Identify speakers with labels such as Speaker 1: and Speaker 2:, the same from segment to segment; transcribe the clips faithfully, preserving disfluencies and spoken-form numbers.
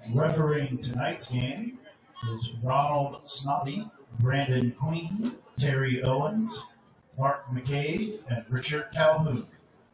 Speaker 1: Refereeing tonight's game is Ronald Snoddy, Brandon Queen, Terry Owens, Mark McCabe, and Richard Calhoun.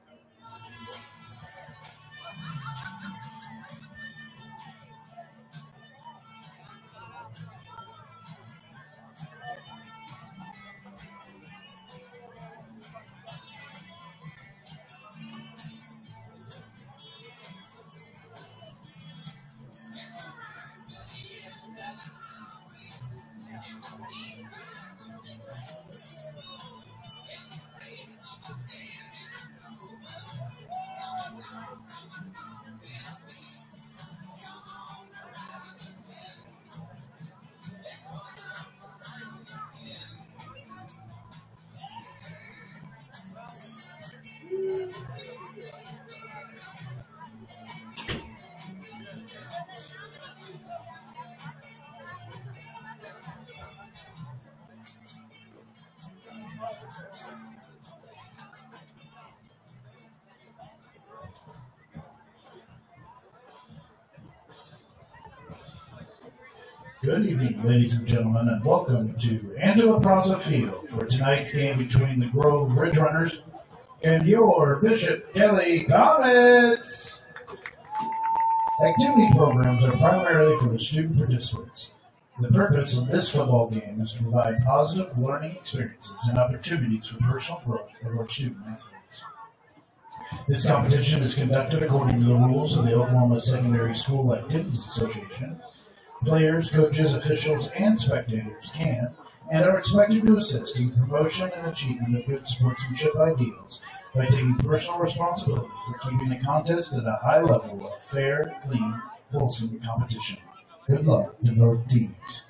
Speaker 1: Good evening, ladies and gentlemen, and welcome to Angela Plaza Field for tonight's game between the Grove Ridge Runners and your Bishop Kelley Comets. Activity programs are primarily for the student participants. The purpose of this football game is to provide positive learning experiences and opportunities for personal growth of our student athletes. This competition is conducted according to the rules of the Oklahoma Secondary School Activities Association. Players, coaches, officials, and spectators can and are expected to assist in promotion and achievement of good sportsmanship ideals by taking personal responsibility for keeping the contest at a high level of fair, clean, wholesome competition. Good luck to both teams.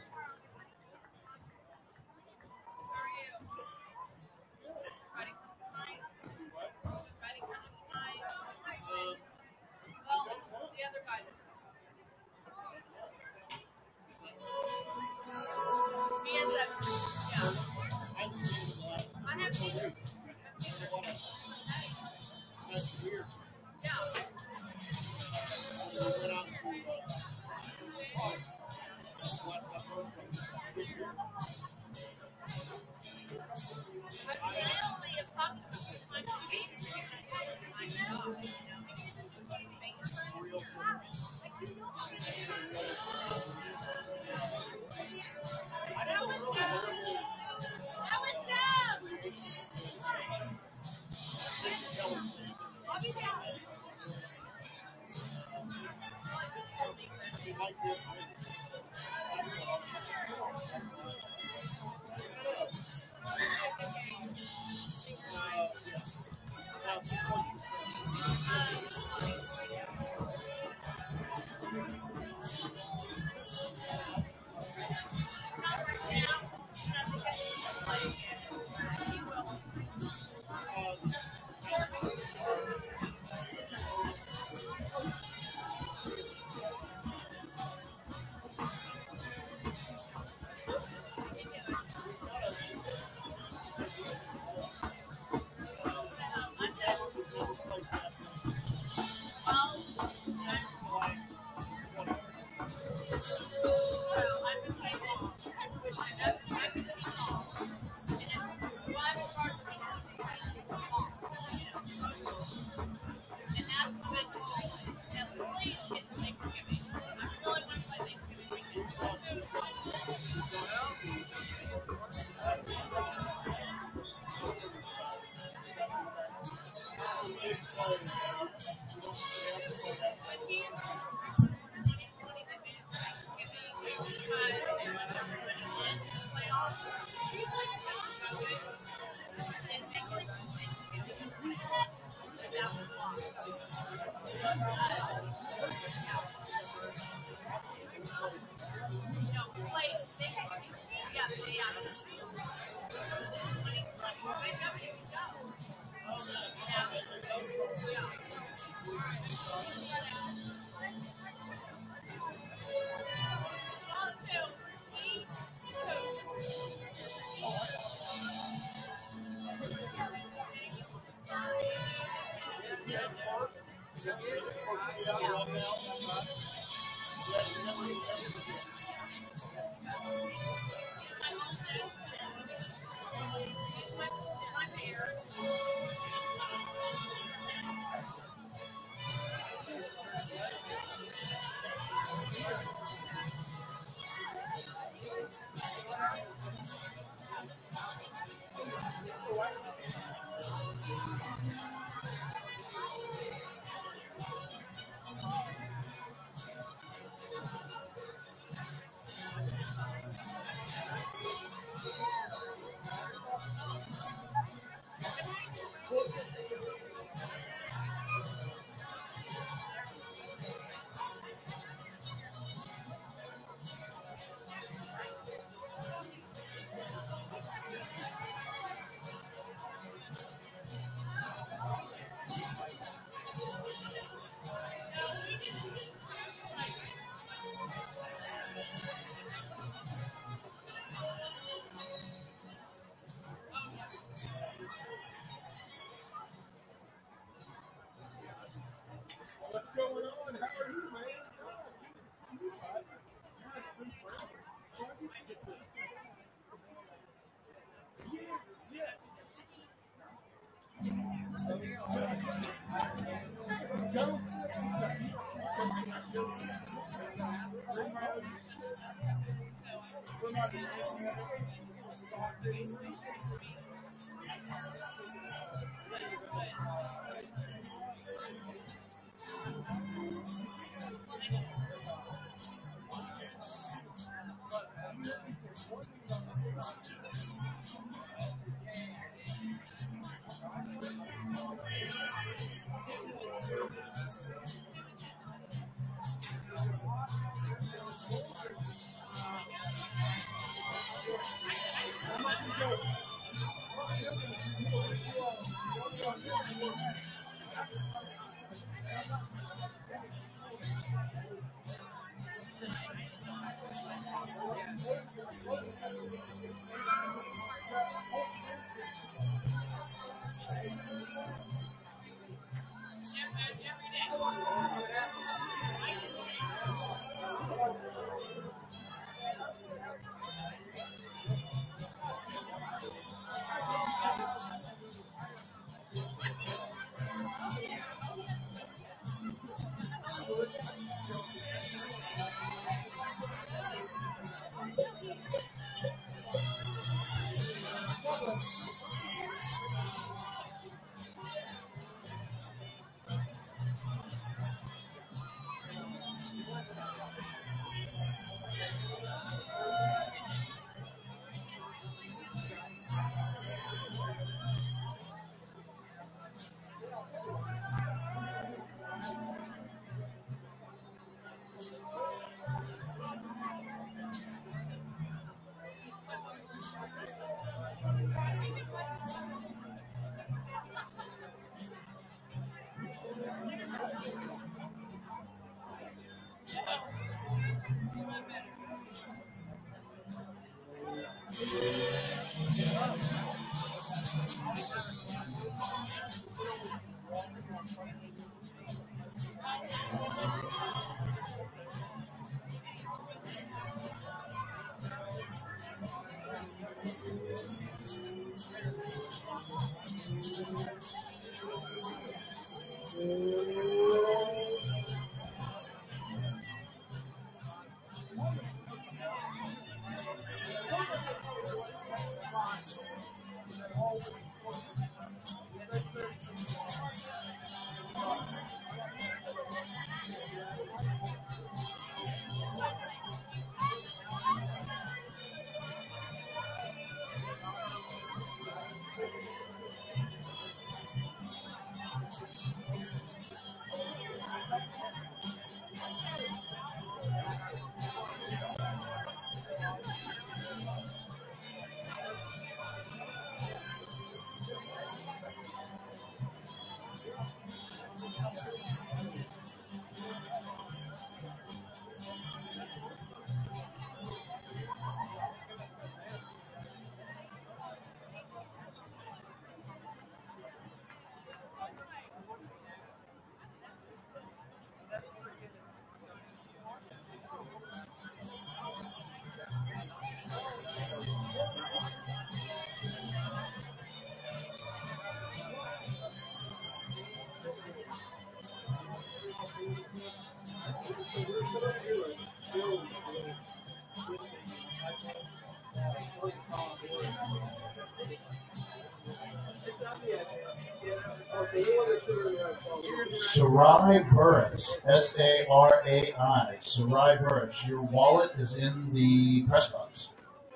Speaker 1: Sarai Burris, S A R A I. Sarai Burris. Your wallet is in the press box.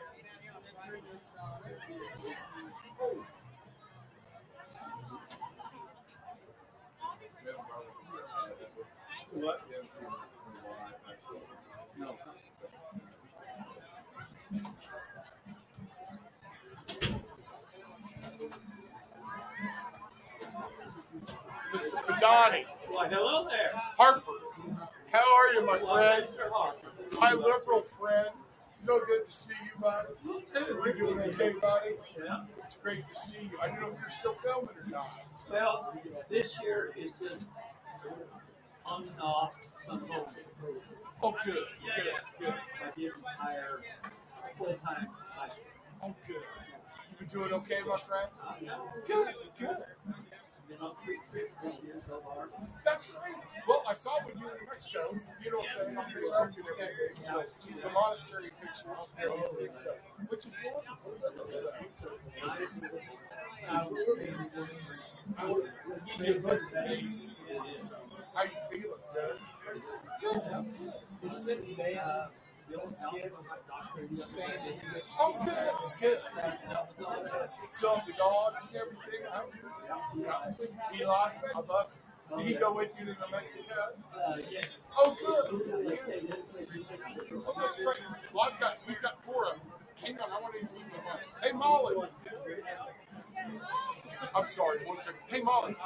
Speaker 2: What? No.
Speaker 3: Mister Spadani.
Speaker 2: Why, hello there.
Speaker 3: Harper. How are you, my friend? My liberal friend. So good to see you, buddy. You doing okay, buddy?
Speaker 2: Yeah.
Speaker 3: It's great to see you. I don't know if you're still filming or not.
Speaker 2: Well, this year is just on and off. Some home.
Speaker 3: Oh, good.
Speaker 2: Yeah,
Speaker 3: Good.
Speaker 2: yeah.
Speaker 3: Good.
Speaker 2: I didn't hire full time last year.
Speaker 3: Oh, good. You been doing okay, my friend?
Speaker 2: Uh,
Speaker 3: Good. Good.
Speaker 2: Been on three trips this year so far.
Speaker 3: That's great. Well, I saw when you were in Mexico, you know what I'm saying, on Facebook and everything. So, the monastery pictures and everything. So, which is wonderful. So,
Speaker 2: I was I was
Speaker 3: how you feeling? Good. Good.
Speaker 2: Just sitting there. Uh, the old kid was my doctor. He was saying that he was
Speaker 3: Oh, good. Good. So, the dogs and everything, huh? Yeah. Eli, I love it. Did he go with you to New Mexico?
Speaker 2: uh, yes.
Speaker 3: Oh, good. Oh, that's great. Well, I've got, we've got four of them. Hang on, I want to meet them. Hey, Molly. I'm sorry, one second. Hey, Molly.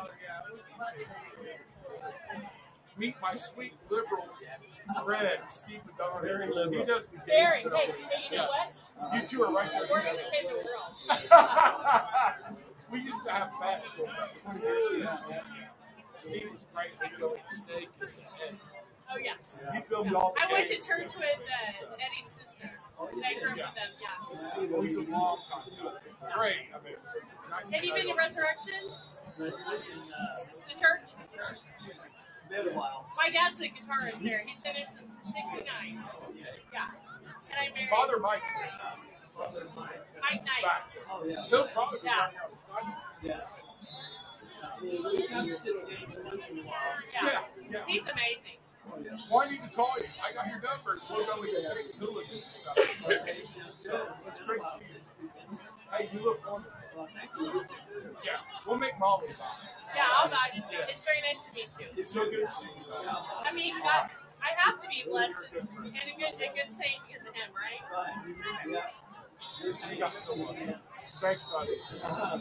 Speaker 3: Meet my sweet liberal friend, Steve Madonna.
Speaker 2: Very liberal.
Speaker 3: He does the
Speaker 4: Very.
Speaker 3: games.
Speaker 4: Hey, hey, you know what?
Speaker 3: You two are right there.
Speaker 4: We're going to save the world.
Speaker 3: We used to have match for about twenty years ago. Steve was great. We'd go eat steak. And
Speaker 4: Oh, yeah.
Speaker 3: he filmed all the
Speaker 4: I went to
Speaker 3: games.
Speaker 4: church with uh, Eddie's sister. I grew up with them, yeah.
Speaker 3: Oh, he's a long time. Great. I mean, nice
Speaker 4: Have you been to Resurrection?
Speaker 2: But it's in, uh,
Speaker 4: The church?
Speaker 2: been a while.
Speaker 4: My dad's the guitarist there. He's been there since sixty-nine. Yeah. And I married
Speaker 3: Father Mike.
Speaker 4: Mike Knight.
Speaker 3: Back.
Speaker 2: Oh, yeah.
Speaker 3: He'll probably be
Speaker 4: Yeah.
Speaker 3: right now.
Speaker 2: Yeah. We have to sit down once in a while.
Speaker 4: Yeah.
Speaker 3: Yeah, yeah.
Speaker 4: He's amazing.
Speaker 3: Well, I need to call you. I got your number. We'll go with you. Hooligans and stuff. It's great to see you. Hey, you look wonderful.
Speaker 2: Well, thank you.
Speaker 3: Yeah, we'll make Molly buy.
Speaker 4: Yeah, I'll buy you. It's very nice to meet you.
Speaker 3: It's so good to see you.
Speaker 4: I mean, God, I have to be blessed and, and a good a good saint because of him, right?
Speaker 2: Right. Yeah.
Speaker 3: You got so much. Thanks, buddy.
Speaker 2: Uh,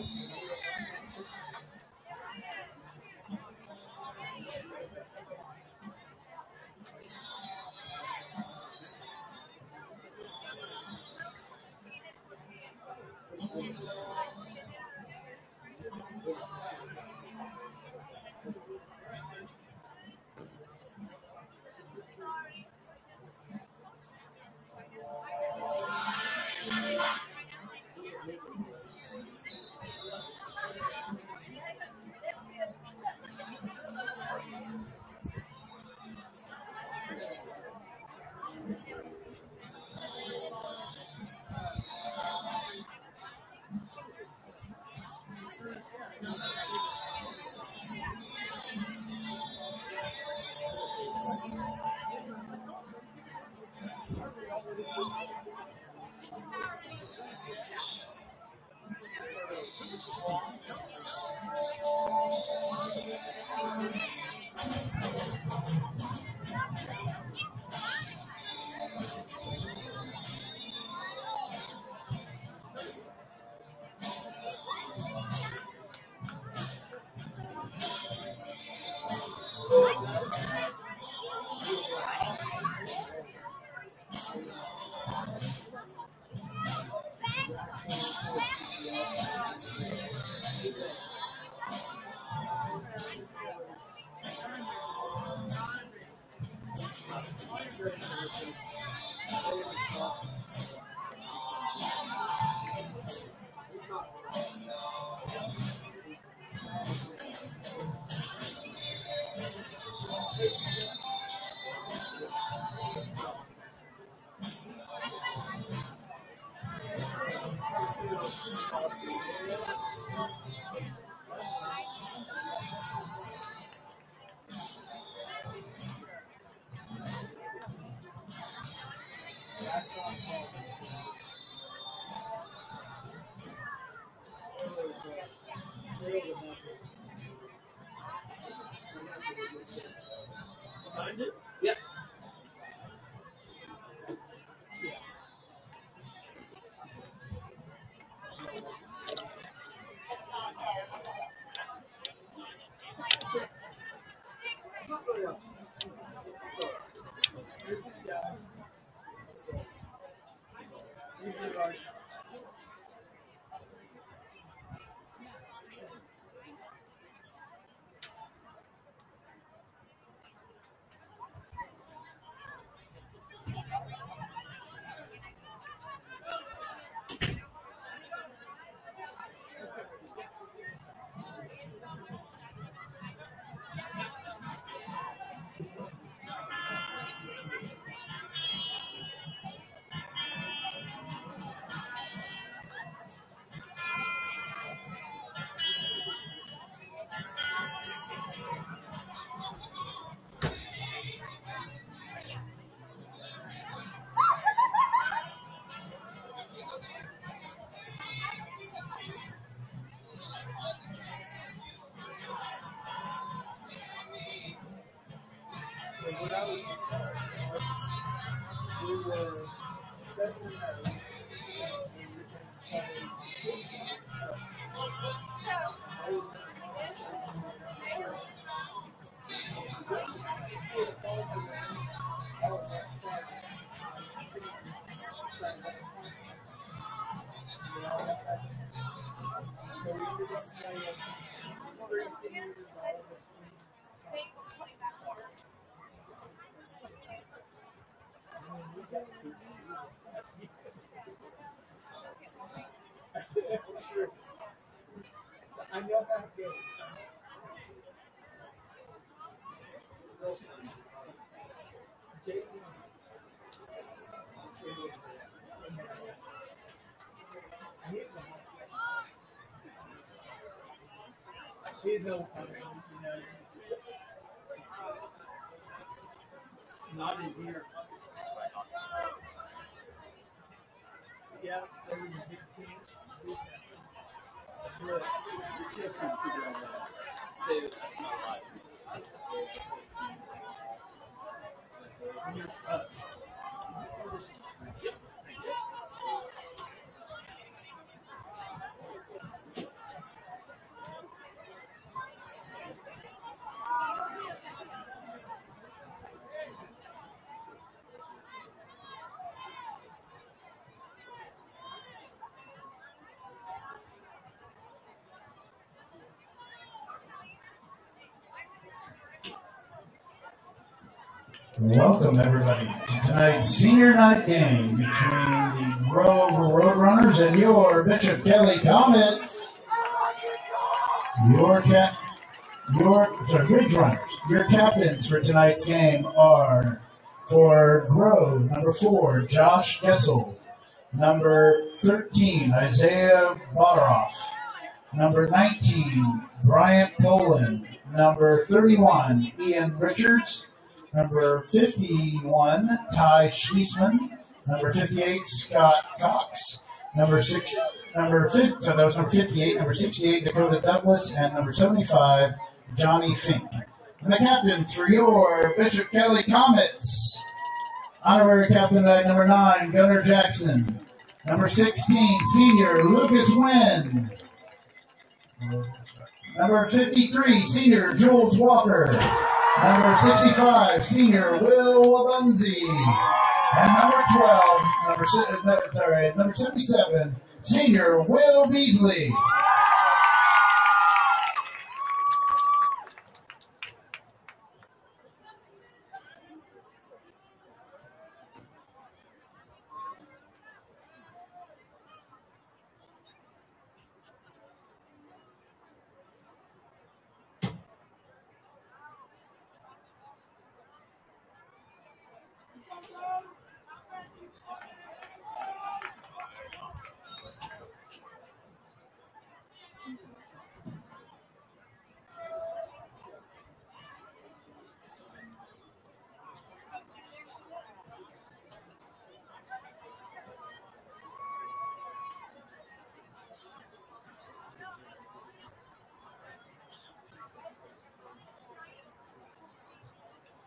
Speaker 2: Find it? Yep.
Speaker 3: I know how to get it. He's no,
Speaker 2: Not in here.
Speaker 3: yeah, there was a big team.
Speaker 2: David, that's not live.
Speaker 3: Uh,
Speaker 2: Yep.
Speaker 1: Welcome, everybody, to tonight's senior night game between the Grove Roadrunners and your Bishop Kelley Comets. Your cap, your sorry, Ridge Runners. Your captains for tonight's game are for Grove, number four, Josh Gessel, number thirteen, Isaiah Botaroff, number nineteen, Bryant Poland, number thirty-one, Ian Richards, number fifty-one, Ty Schließman. Number fifty-eight, Scott Cox. Number six, number fifty, so that was number fifty-eight. Number sixty-eight, Dakota Douglas, and number seventy-five, Johnny Fink. And the captains for your Bishop Kelley Comets. Honorary captain tonight, number nine, Gunnar Jackson. Number sixteen, senior Lucas Wynn. Number fifty-three, senior Jules Walker. Number sixty-five, senior Will Wabunzi. And number twelve, number, no, sorry, number seventy-seven, senior Will Beasley.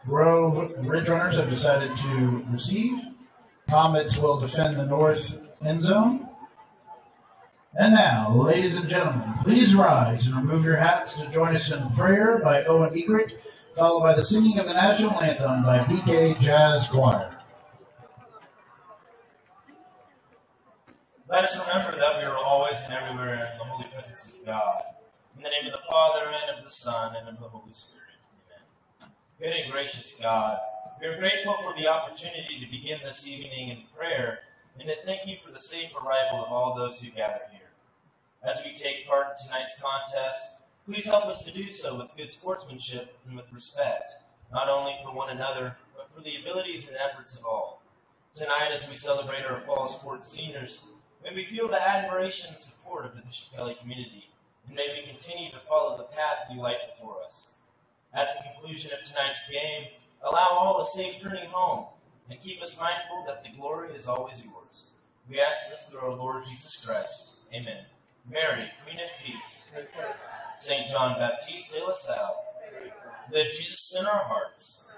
Speaker 1: Grove Ridge Runners have decided to receive. Comets will defend the north end zone. And now, ladies and gentlemen, please rise and remove your hats to join us in prayer by Owen Egret, followed by the singing of the national anthem by B K Jazz Choir.
Speaker 5: Let us remember that we are always and everywhere in the holy presence of God. In the name of the Father, and of the Son, and of the Holy Spirit. Amen. Good and gracious God, we are grateful for the opportunity to begin this evening in prayer, and to thank you for the safe arrival of all those who gather here. As we take part in tonight's contest, please help us to do so with good sportsmanship and with respect, not only for one another, but for the abilities and efforts of all. Tonight, as we celebrate our fall sports seniors, may we feel the admiration and support of the Bishop Kelley community, and may we continue to follow the path you light before us. At the conclusion of tonight's game, allow all a safe journey home, and keep us mindful that the glory is always yours. We ask this through our Lord Jesus Christ. Amen. Mary, Queen of Peace, Saint John Baptiste de la Salle, live Jesus in our hearts.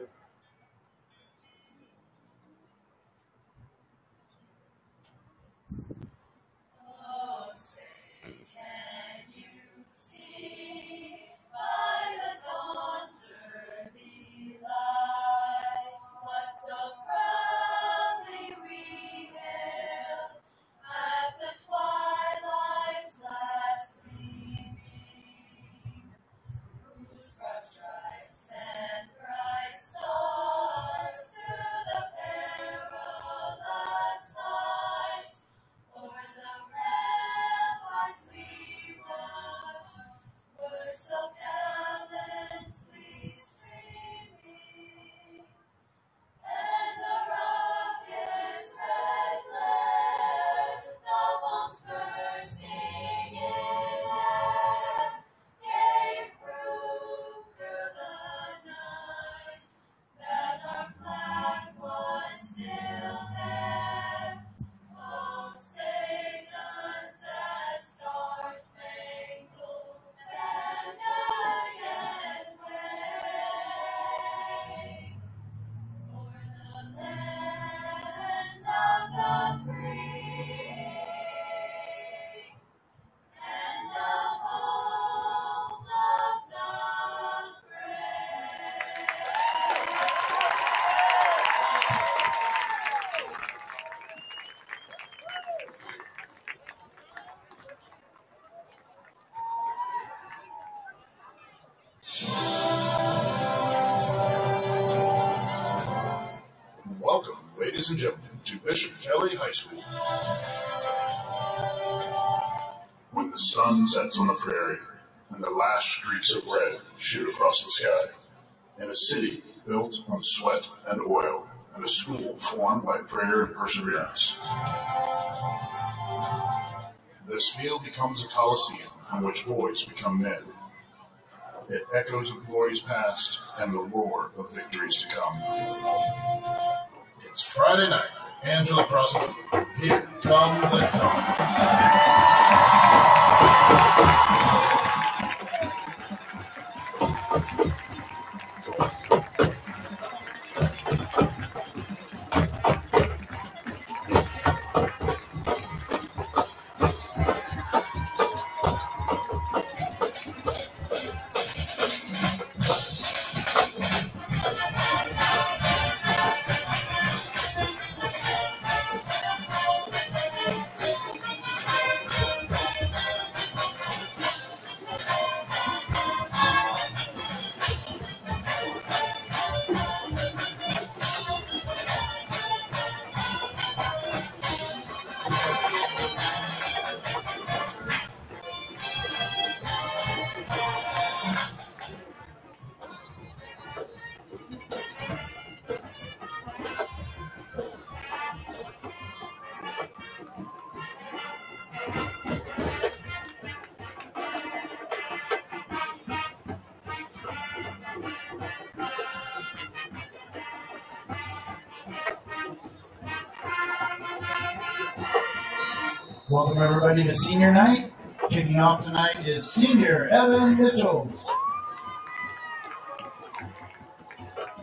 Speaker 6: Welcome, ladies and gentlemen, to Bishop Kelley High School. When the sun sets on the prairie and the last streaks of red shoot across the sky, in a city built on sweat and oil, and a school formed by prayer and perseverance, this field becomes a coliseum in which boys become men. It echoes of glories past and the roar of victories to come. It's Friday night, Angela Crossing. Here come the Comets.
Speaker 1: Welcome everybody to senior night. Kicking off tonight is senior Evan Mitchells.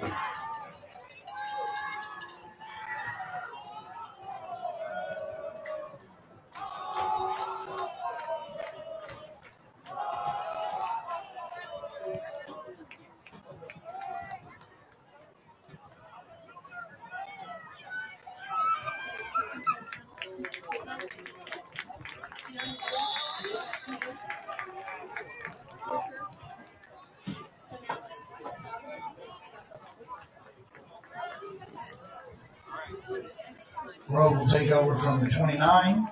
Speaker 1: Grove will take over from the twenty-nine.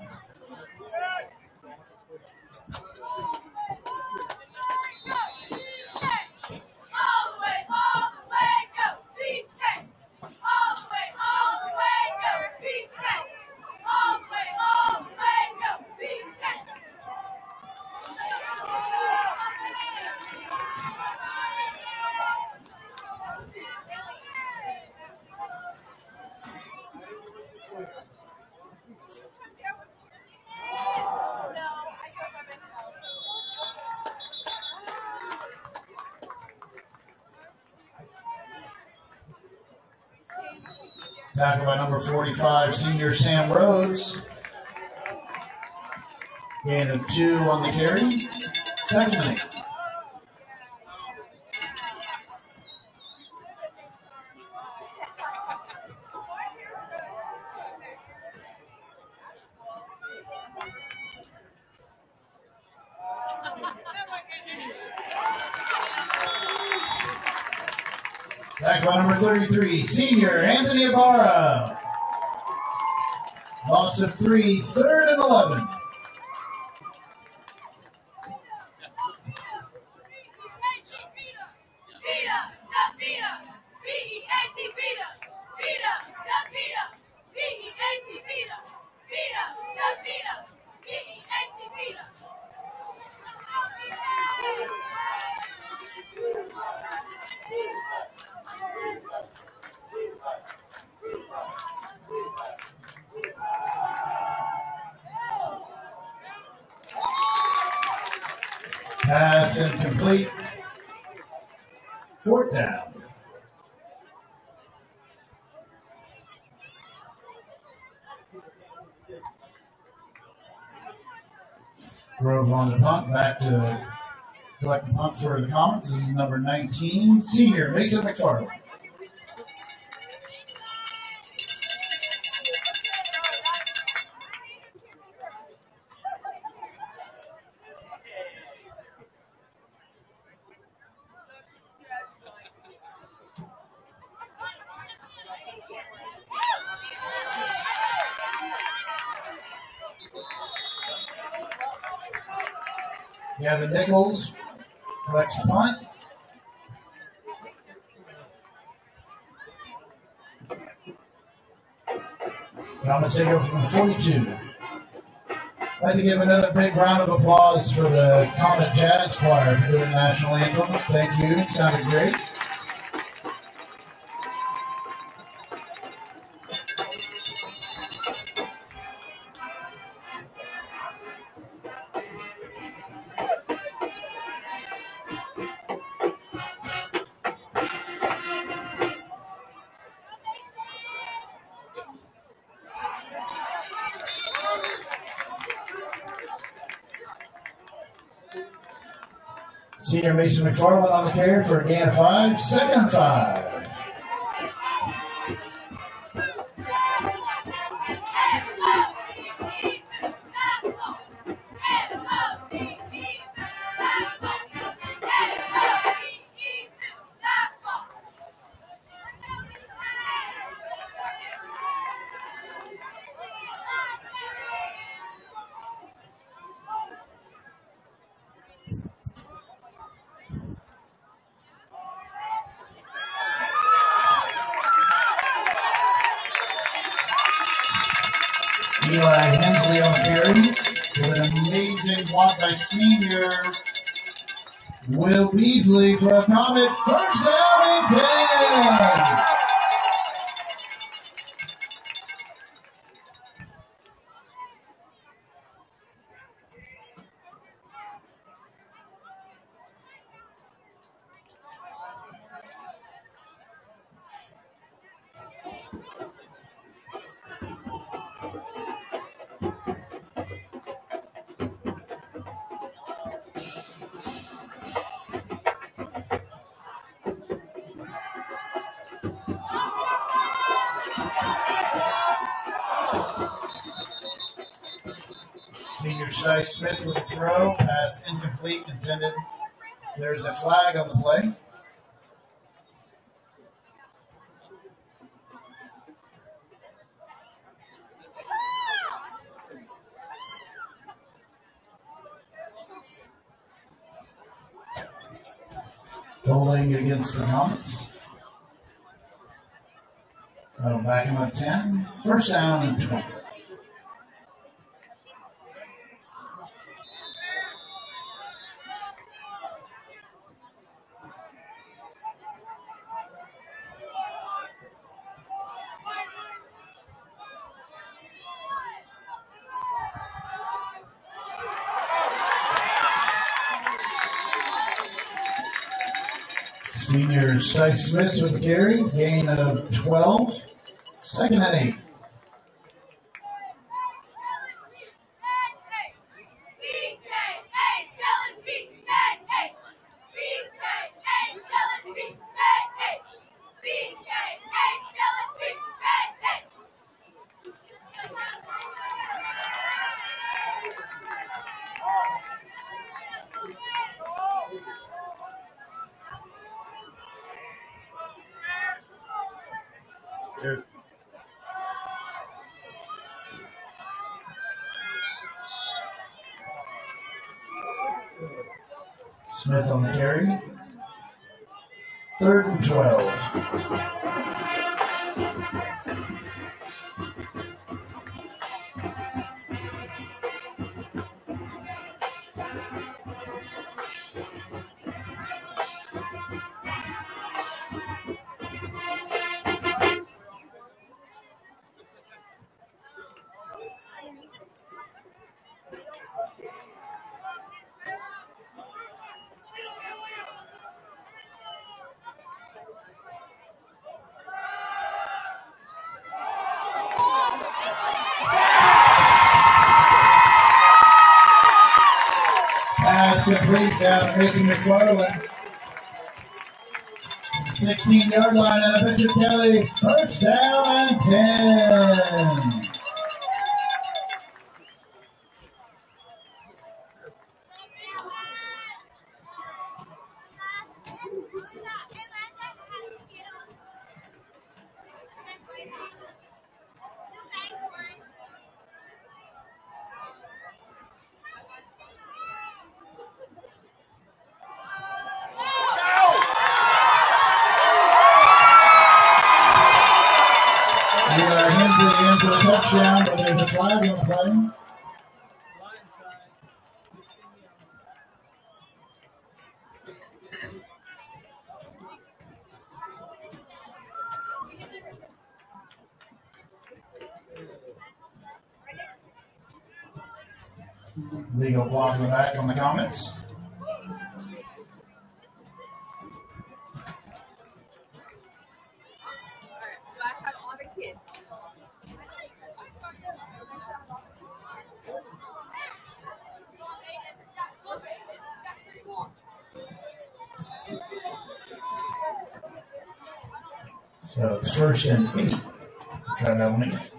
Speaker 1: Tackle by number forty-five, senior Sam Rhodes. Gain of two on the carry. Second and eight. Tackle by number thirty-three, senior Anthony Ibarra. Loss of three, third and eleven. Pass incomplete. Fourth down. Grove on the punt, back to collect the punt for the Comets. This is number nineteen, senior Mason McFarland. Gavin Nichols collects the punt. Thomas take over from the forty-two. I'd like to give another big round of applause for the Comet Jazz Choir for doing the national anthem. Thank you. It sounded great. Senior Mason McFarland on the carry for a gain of five, second and five. Eli Hensley on the carry with an amazing block by senior Will Beasley for a Comet first down and ten. Stice Smith with the throw. Pass incomplete, intended. There's a flag on the play. Holding against the Comets. That'll back him up ten. First down and twenty. Senior Stice Smith with the carry, gain of twelve, second and eight. Smith on the carry. Third and twelve. Pass complete down to Mason McFarland. sixteen-yard line out of Bishop Kelley. First down and ten. In for the touchdown, but there's a flag on the play. Legal block in the back on the Comets. So it's first and eight. Try that one again.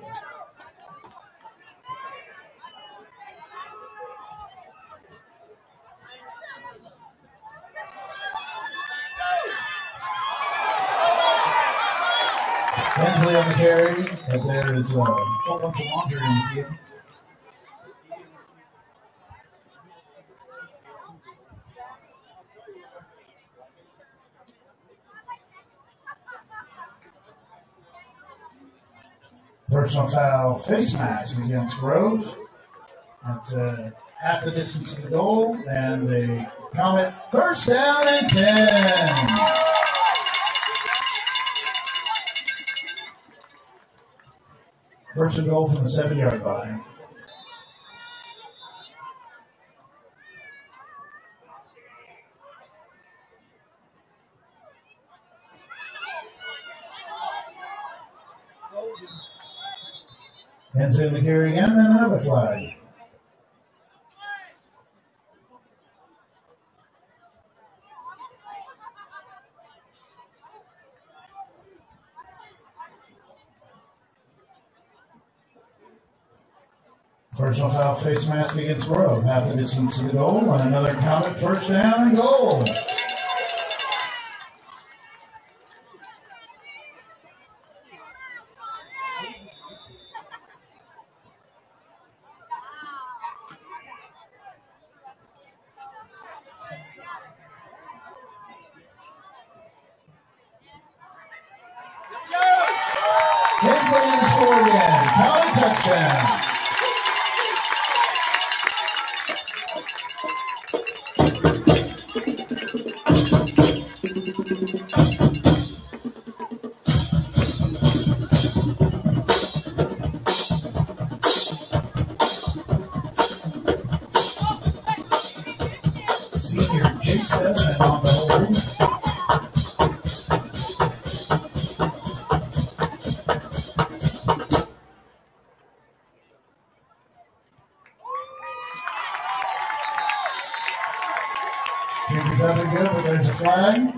Speaker 1: Hensley on the carry, but there is a whole bunch of laundry on the field. Personal foul face mask against Grove. That's uh, half the distance to the goal, and a Comet first down and ten. First and goal from the seven-yard line. Hensley in the carry again, and another flag. Personal foul face mask against Grove. Half the distance to the goal, and another Comet first down and goal. Hensley in the score again. Comet touchdown. Senior Chase Evans on the hold. Kick is up and good, but there's a flag.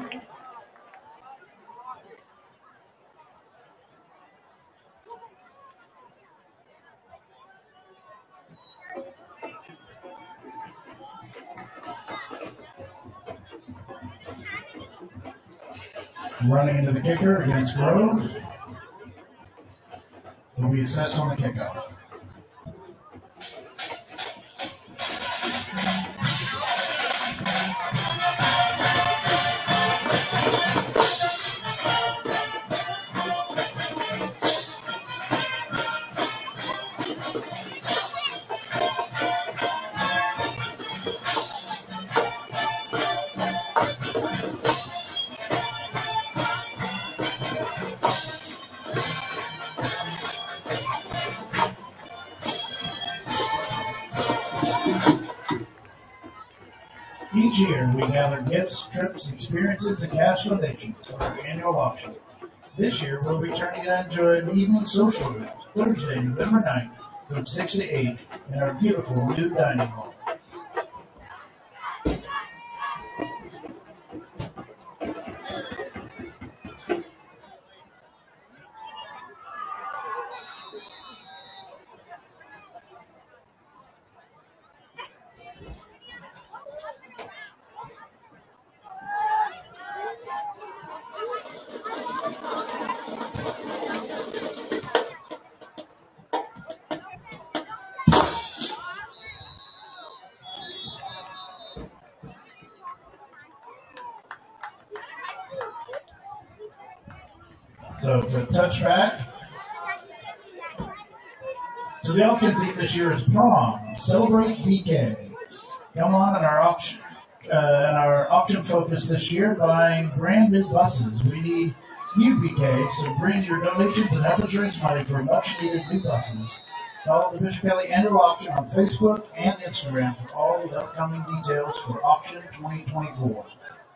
Speaker 1: Running into the kicker against Grove. Will be assessed on the kickoff. Each year, we gather gifts, trips, experiences, and cash donations for our annual auction. This year, we'll be turning it into an evening social event, Thursday, November ninth, from six to eight, in our beautiful new dining hall. So it's a touchback. So the auction theme this year is prom. Celebrate B K. Come on in our auction, uh, in our auction focus this year, buying brand new buses. We need new B K, so bring your donations and help us raise money for much needed new buses. Follow the Bishop Kelley Annual Auction on Facebook and Instagram for all the upcoming details for Auction twenty twenty-four.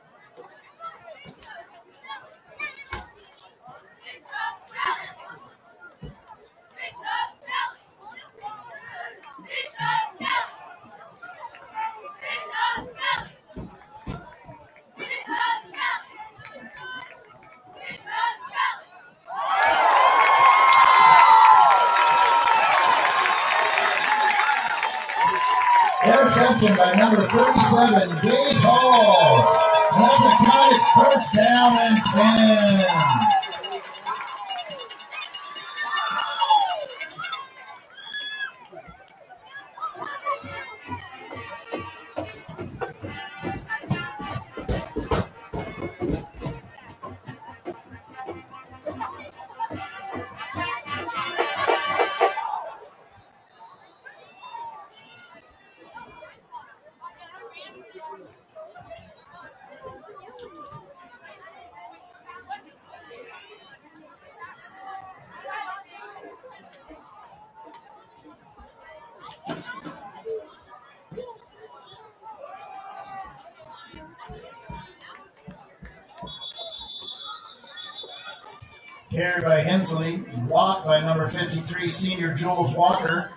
Speaker 1: Interception by number thirty-seven, Gage Hall. And that's a Comet first down and ten. Carried by Hensley, blocked by number fifty-three, senior Jules Walker.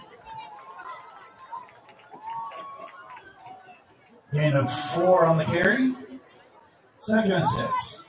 Speaker 1: Gain of four on the carry. Second and six.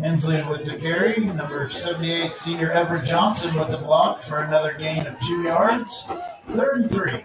Speaker 1: Hensley with the carry. Number seventy-eight, senior Everett Johnson with the block for another gain of two yards. Third and three.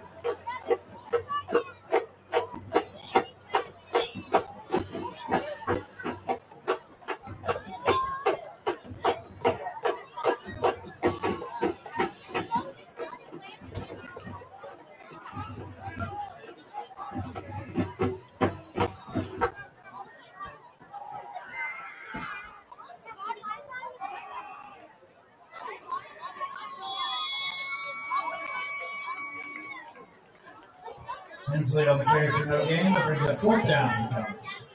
Speaker 1: Hensley on the carry for no gain. That brings up fourth down for the Comets.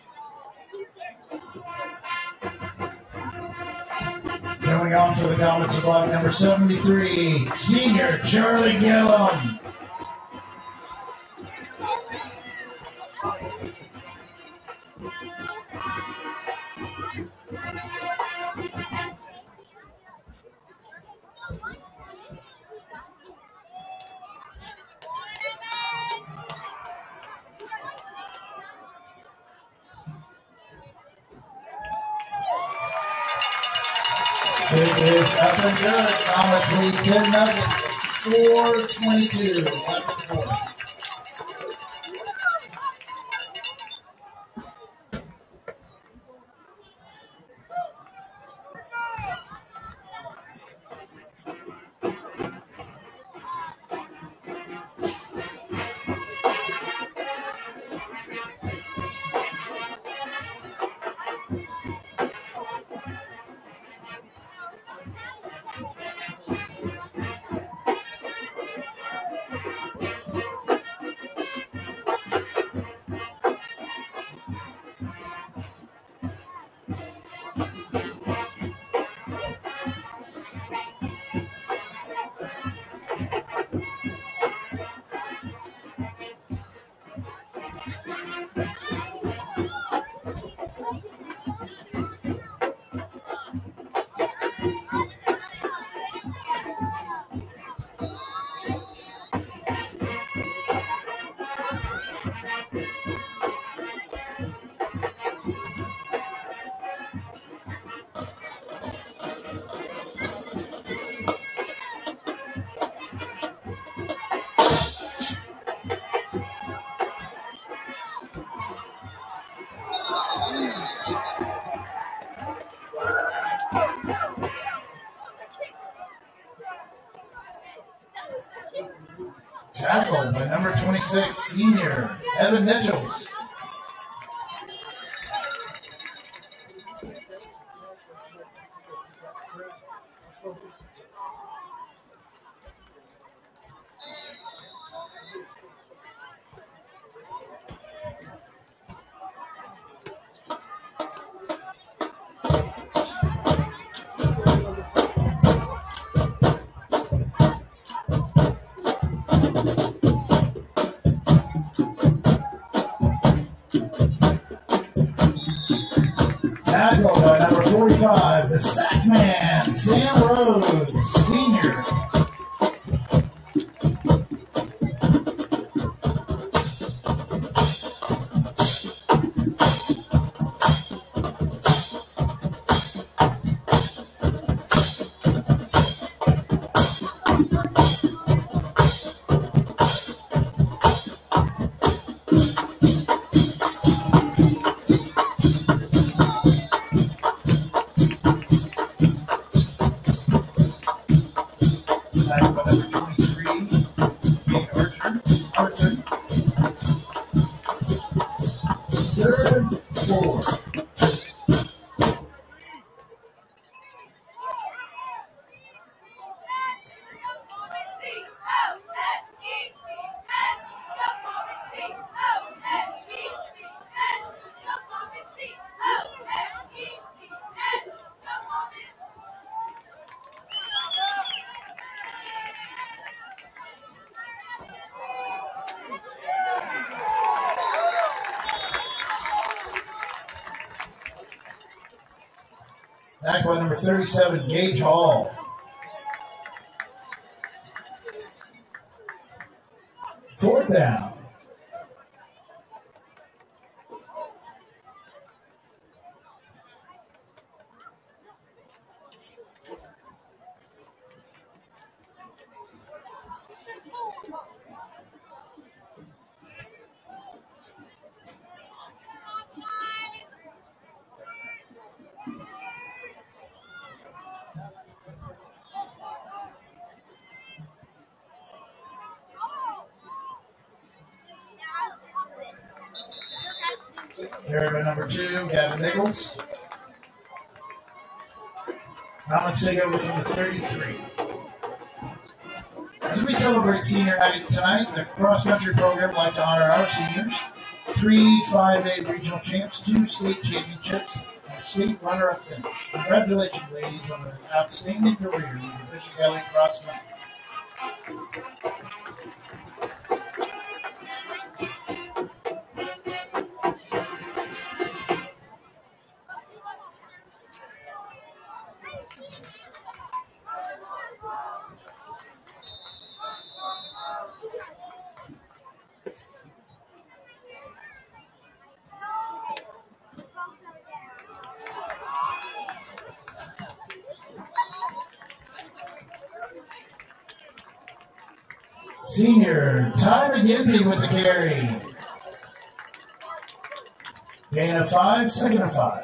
Speaker 1: Coming on for the Comets of block number seventy-three, senior Charlie Gillum. It is up and good. Comets lead ten nothing. four twenty-two left in the quarter. Tackled by number twenty-six, senior Evan Nichols. Tackled by number forty-five, the sack man, Sam Rhodes, senior. Tackle by number thirty-seven, Gage Hall. Fourth down. Carried by number two, Gavin Nichols. Comments take over from the thirty-three. As we celebrate senior night tonight, the cross-country program would like to honor our seniors. Three five A regional champs, two state championships, and a state runner-up finish. Congratulations, ladies, on an outstanding career in the Bishop Kelley cross-country. Senior Ty McGinty with the carry. Gain of five, second of five.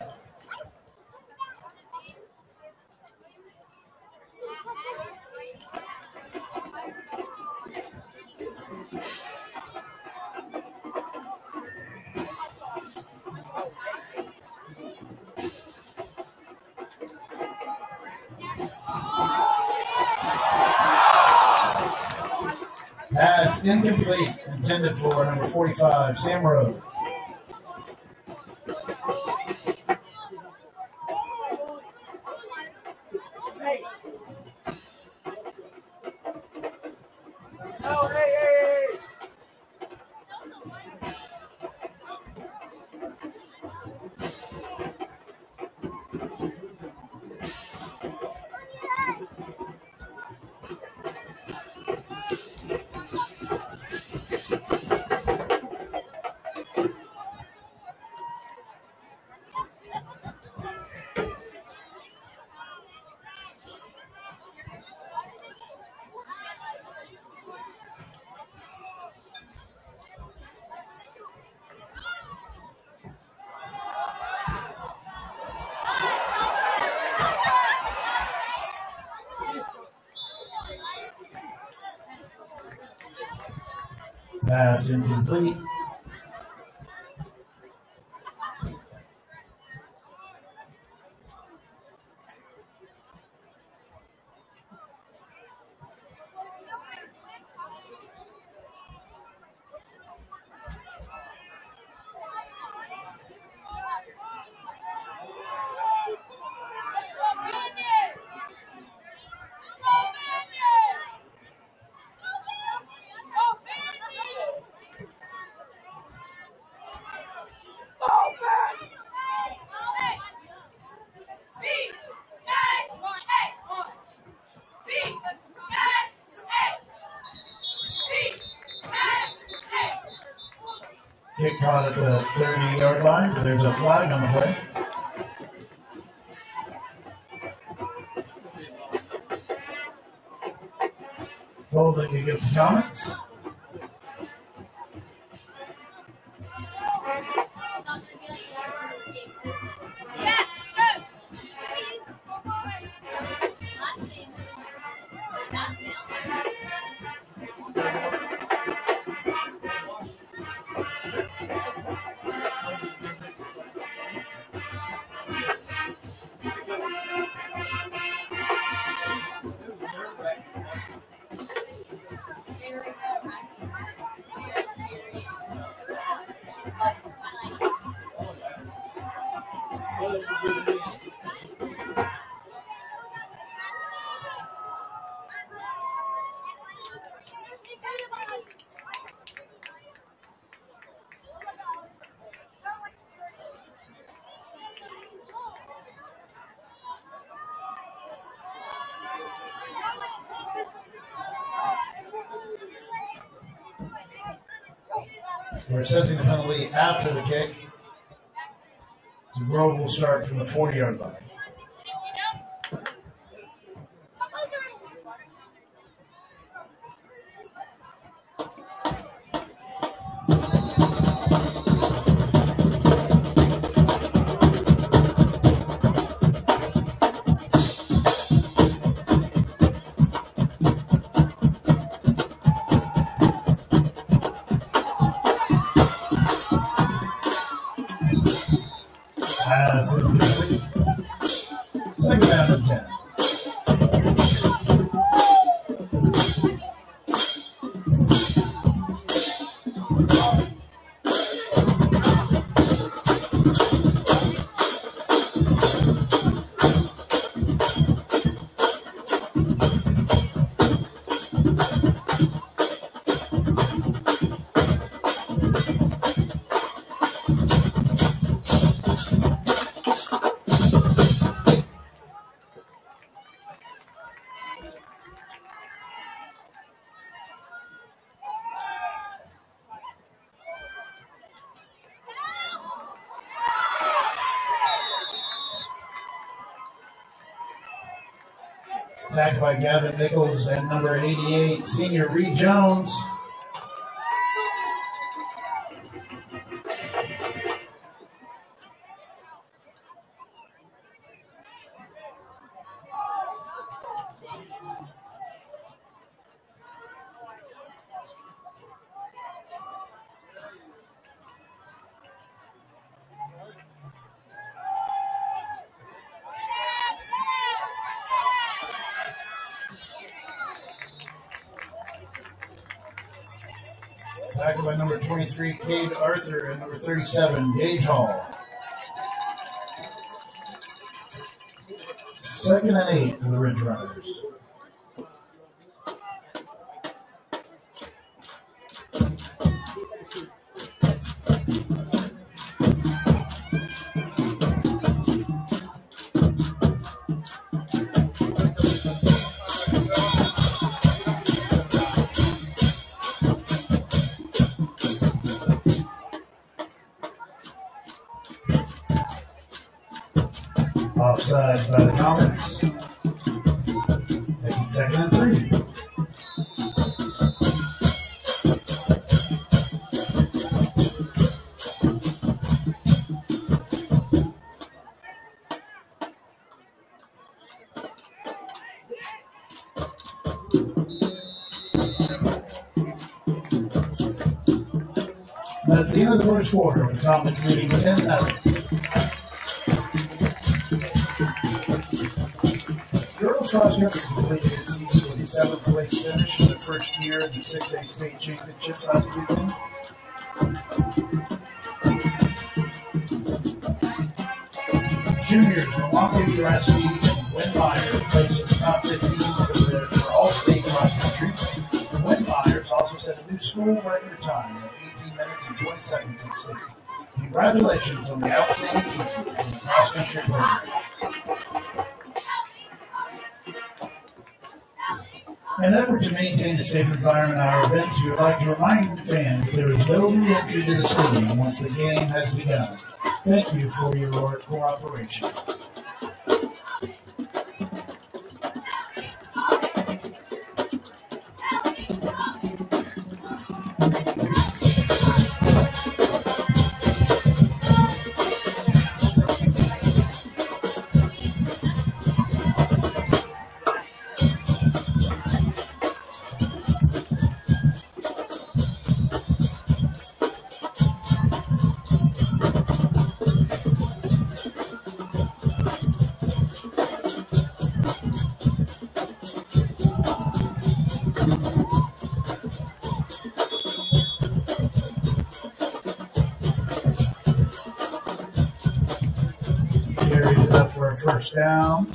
Speaker 1: Pass incomplete, intended for number forty-five, Sam Rhodes.
Speaker 3: Oh, hey, hey, hey.
Speaker 1: Pass incomplete. Kick caught at the thirty-yard line, but there's a flag on the play. Holding against Comets. We're assessing the penalty after the kick. So Grove will start from the forty-yard line. Pass incomplete. Second down and ten. Attacked by Gavin Nichols and number eighty-eight, senior Reed Jones. Attacked by number twenty-three, Cade Arthur, and number thirty-seven, Gage Hall. Second and eight for the Ridge Runners. Offside by the Comets. Makes it second and three. That's the end of the first quarter, with the Comets leading ten nothing. Cross country completed its season with a seventh place finish in the first year of the six A state championships last weekend. Juniors, Milwaukee, Varsity, and Wynn Myers placed in the top fifteen for, the, for all state cross country. Wynn Myers also set a new school record time of eighteen minutes and twenty seconds in state. Congratulations on the outstanding season from the cross country program. In an effort to maintain a safe environment at our events, we would like to remind fans that there is no re-entry to the stadium once the game has begun. Thank you for your cooperation. Carries up for a first down.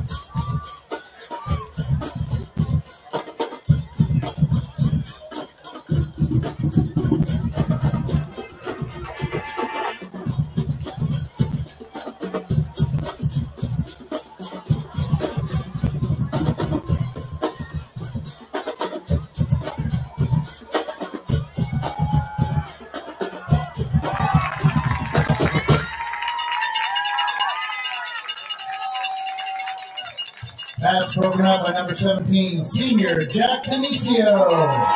Speaker 1: Pass broken up by number seventeen, senior Jack Panicio.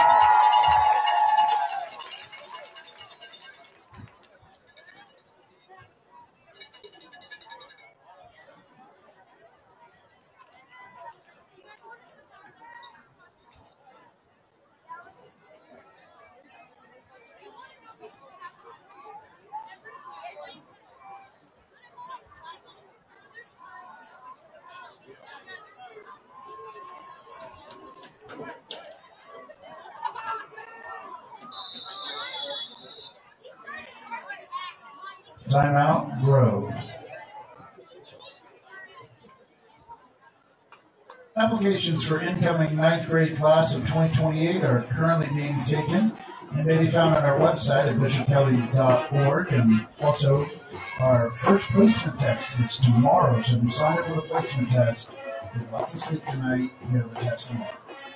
Speaker 1: Timeout, Grove. Applications for incoming ninth grade class of twenty twenty-eight are currently being taken and may be found on our website at bishop kelley dot org, and also our first placement test is tomorrow, so sign up for the placement test. Get lots of sleep tonight. You have a test tomorrow.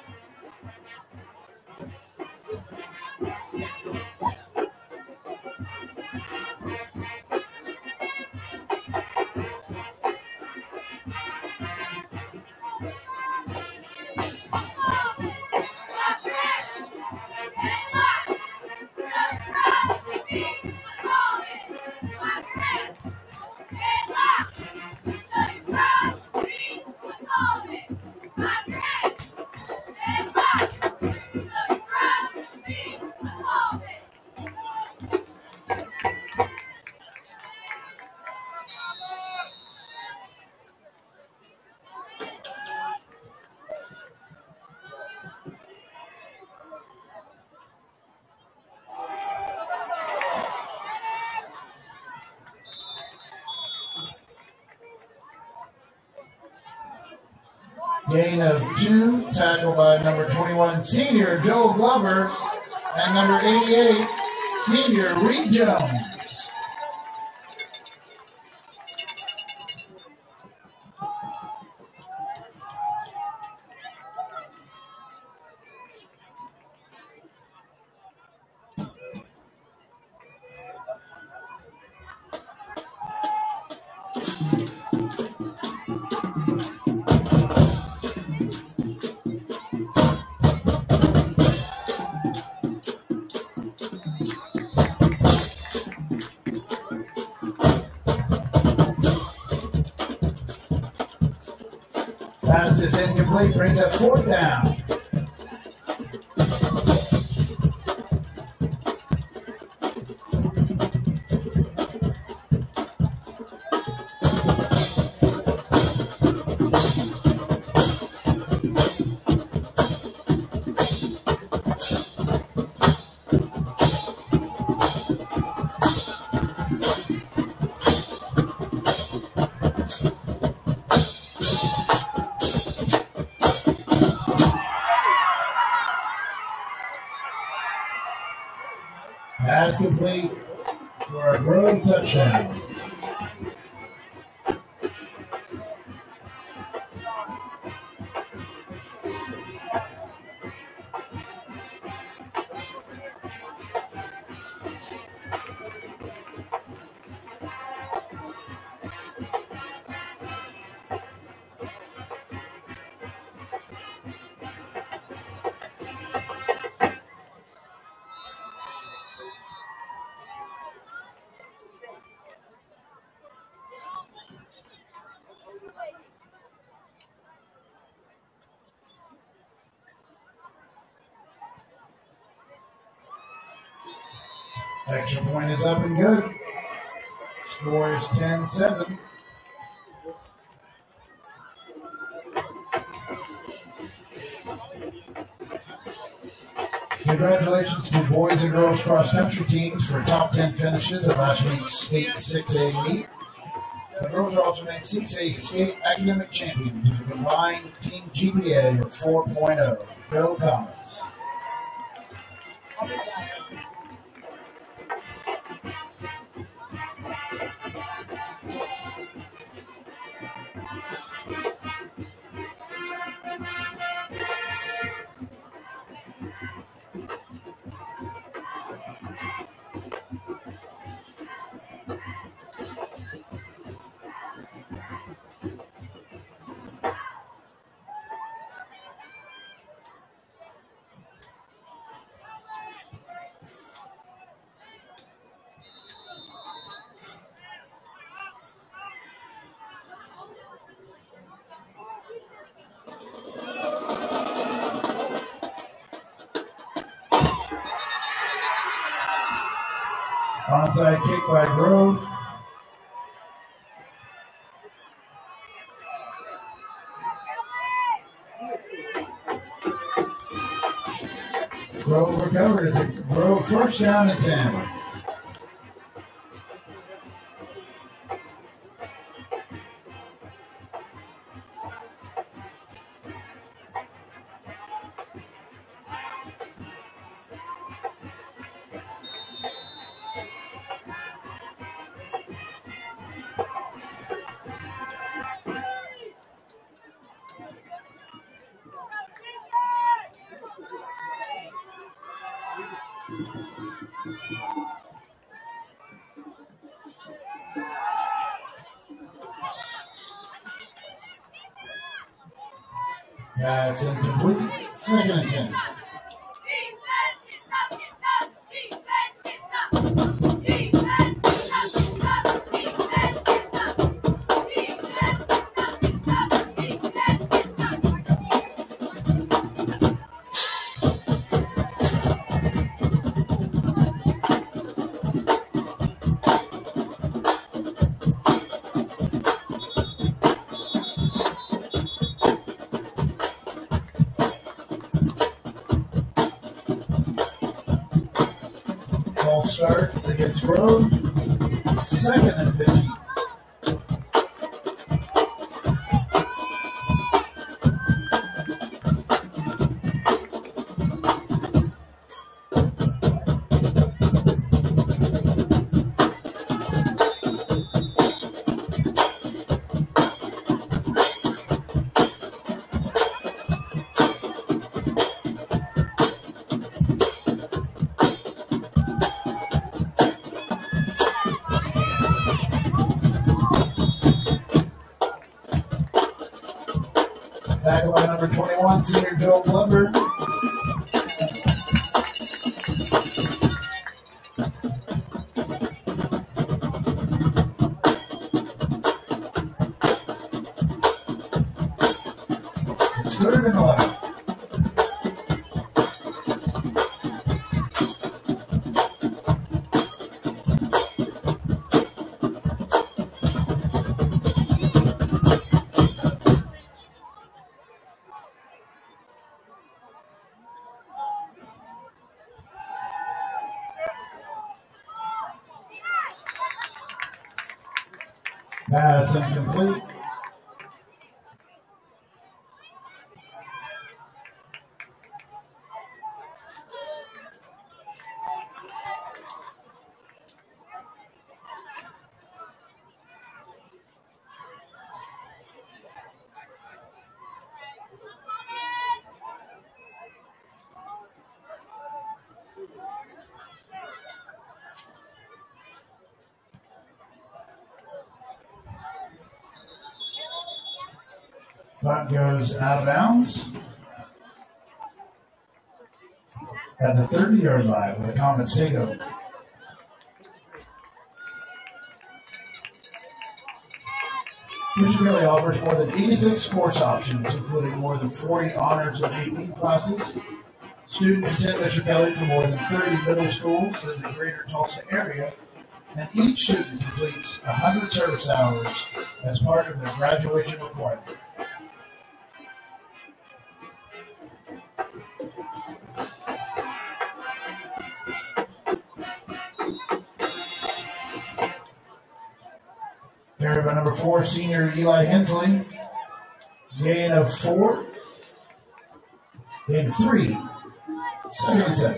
Speaker 1: Gain of two, tackled by number twenty-one, senior Joe Glover, and number eighty-eight, senior Reed Jones. Pass is incomplete, brings up fourth down. Pass complete for a Grove touchdown. Extra point is up and good. Score is ten seven. Congratulations to boys and girls cross country teams for top ten finishes at last week's state six A meet. The girls are also named six A state academic champions with a combined team G P A of four point oh. Go Comets. Onside kick by Grove. Grove recovered. It's a Grove first down and ten. That's incomplete. Second and ten. False start against Grove. Second and fifteen. Tackle by number twenty-one, senior Joe Plumber. It's third and eleven. That's incomplete. Punt goes out of bounds at the thirty-yard line with a Comets takeover. Michigan Kelley offers more than eighty-six course options, including more than forty honors and A P classes. Students attend Michigan Kelley from more than thirty middle schools in the greater Tulsa area, and each student completes one hundred service hours as part of their graduation requirement. Carry by number four, senior Eli Hensley. Gain of four. Gain of three. Second and seven.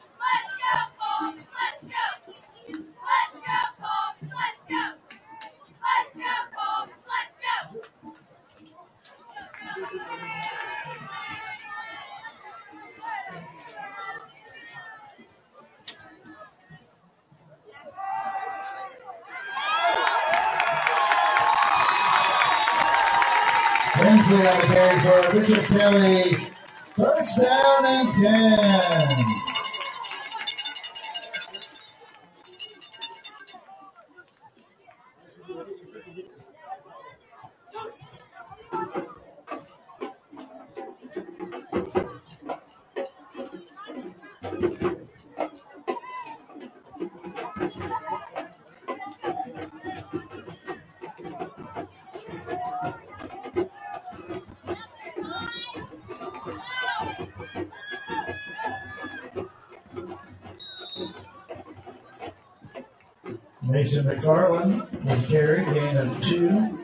Speaker 1: Hensley on the carry for Bishop Kelley. First down and ten. Mason McFarland with carry, gain of two.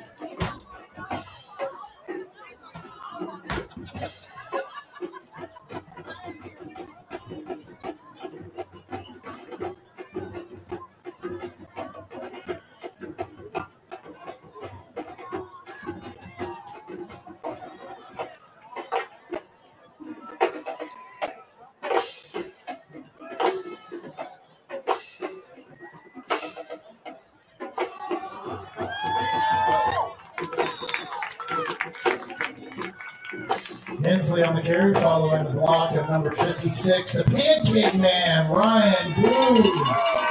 Speaker 1: Hensley on the carry, following the block of number fifty-six, the Pancake Man, Ryan Booth.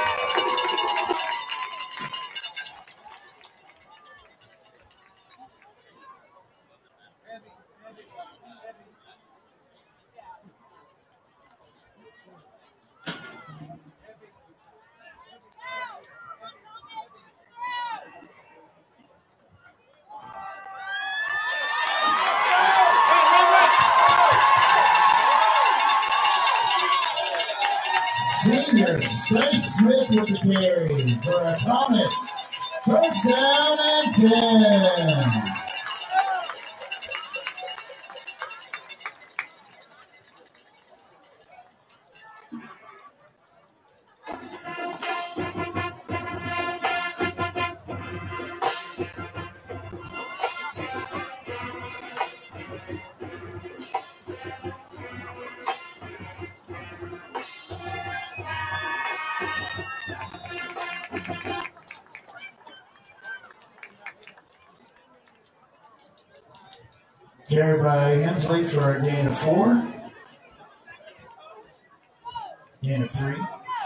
Speaker 1: Senior Stace Smith with the carry for a Comet. First down and ten. Carried by Hensley for a gain of four. Gain of three.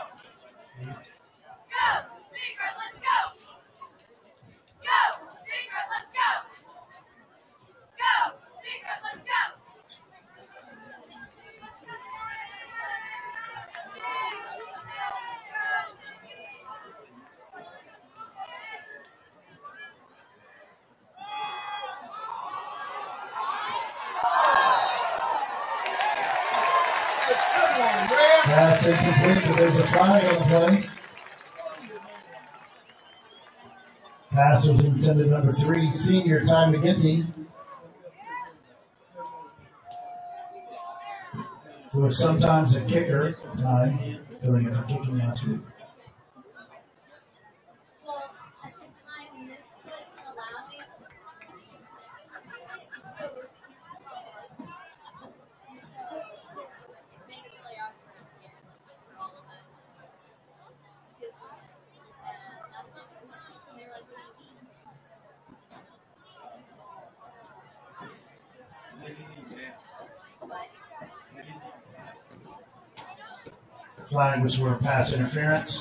Speaker 1: That's incomplete, but there's a flag on the play. Pass was intended number three, senior Ty McGinty, who was sometimes a kicker. Ty, filling in for kicking last week. Flag was for pass interference.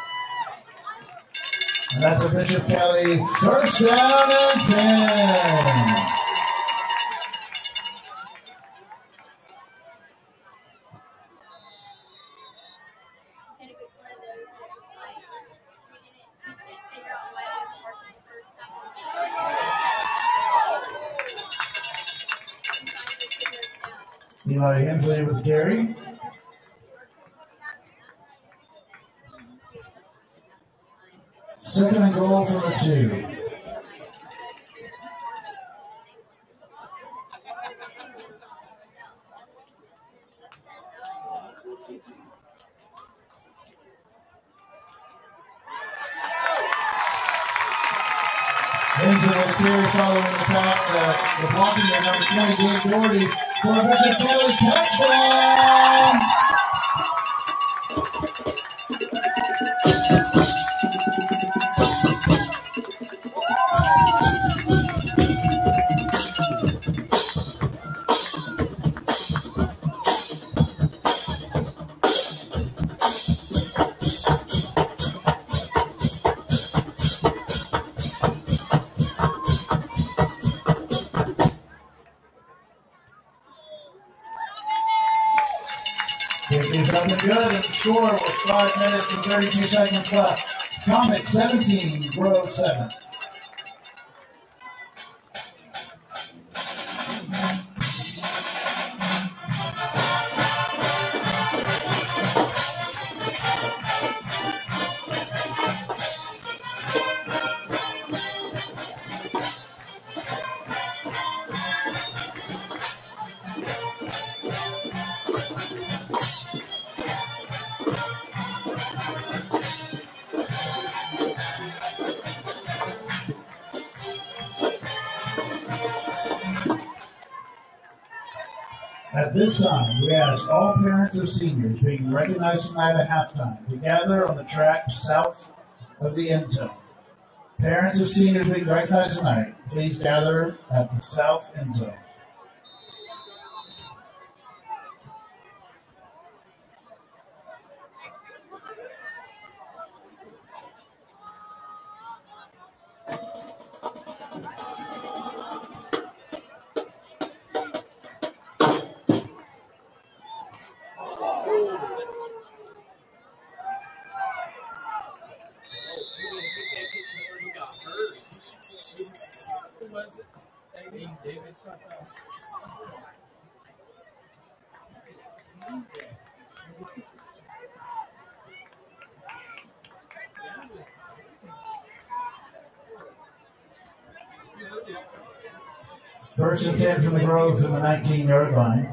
Speaker 1: And that's a Bishop Kelley first down and ten. Eli Hensley with the carry. Second and goal for the two. Hensley with the carry following the top, uh, the blocking of number twenty, Gabe Doherty, for a Bishop Kelley touchdown! Is up and good, and the score with five minutes and thirty-two seconds left. It's Comet seventeen, Grove seven. At this time, we ask all parents of seniors being recognized tonight at halftime to gather on the track south of the end zone. Parents of seniors being recognized tonight, please gather at the south end zone. First and ten from the Grove from the nineteen-yard line.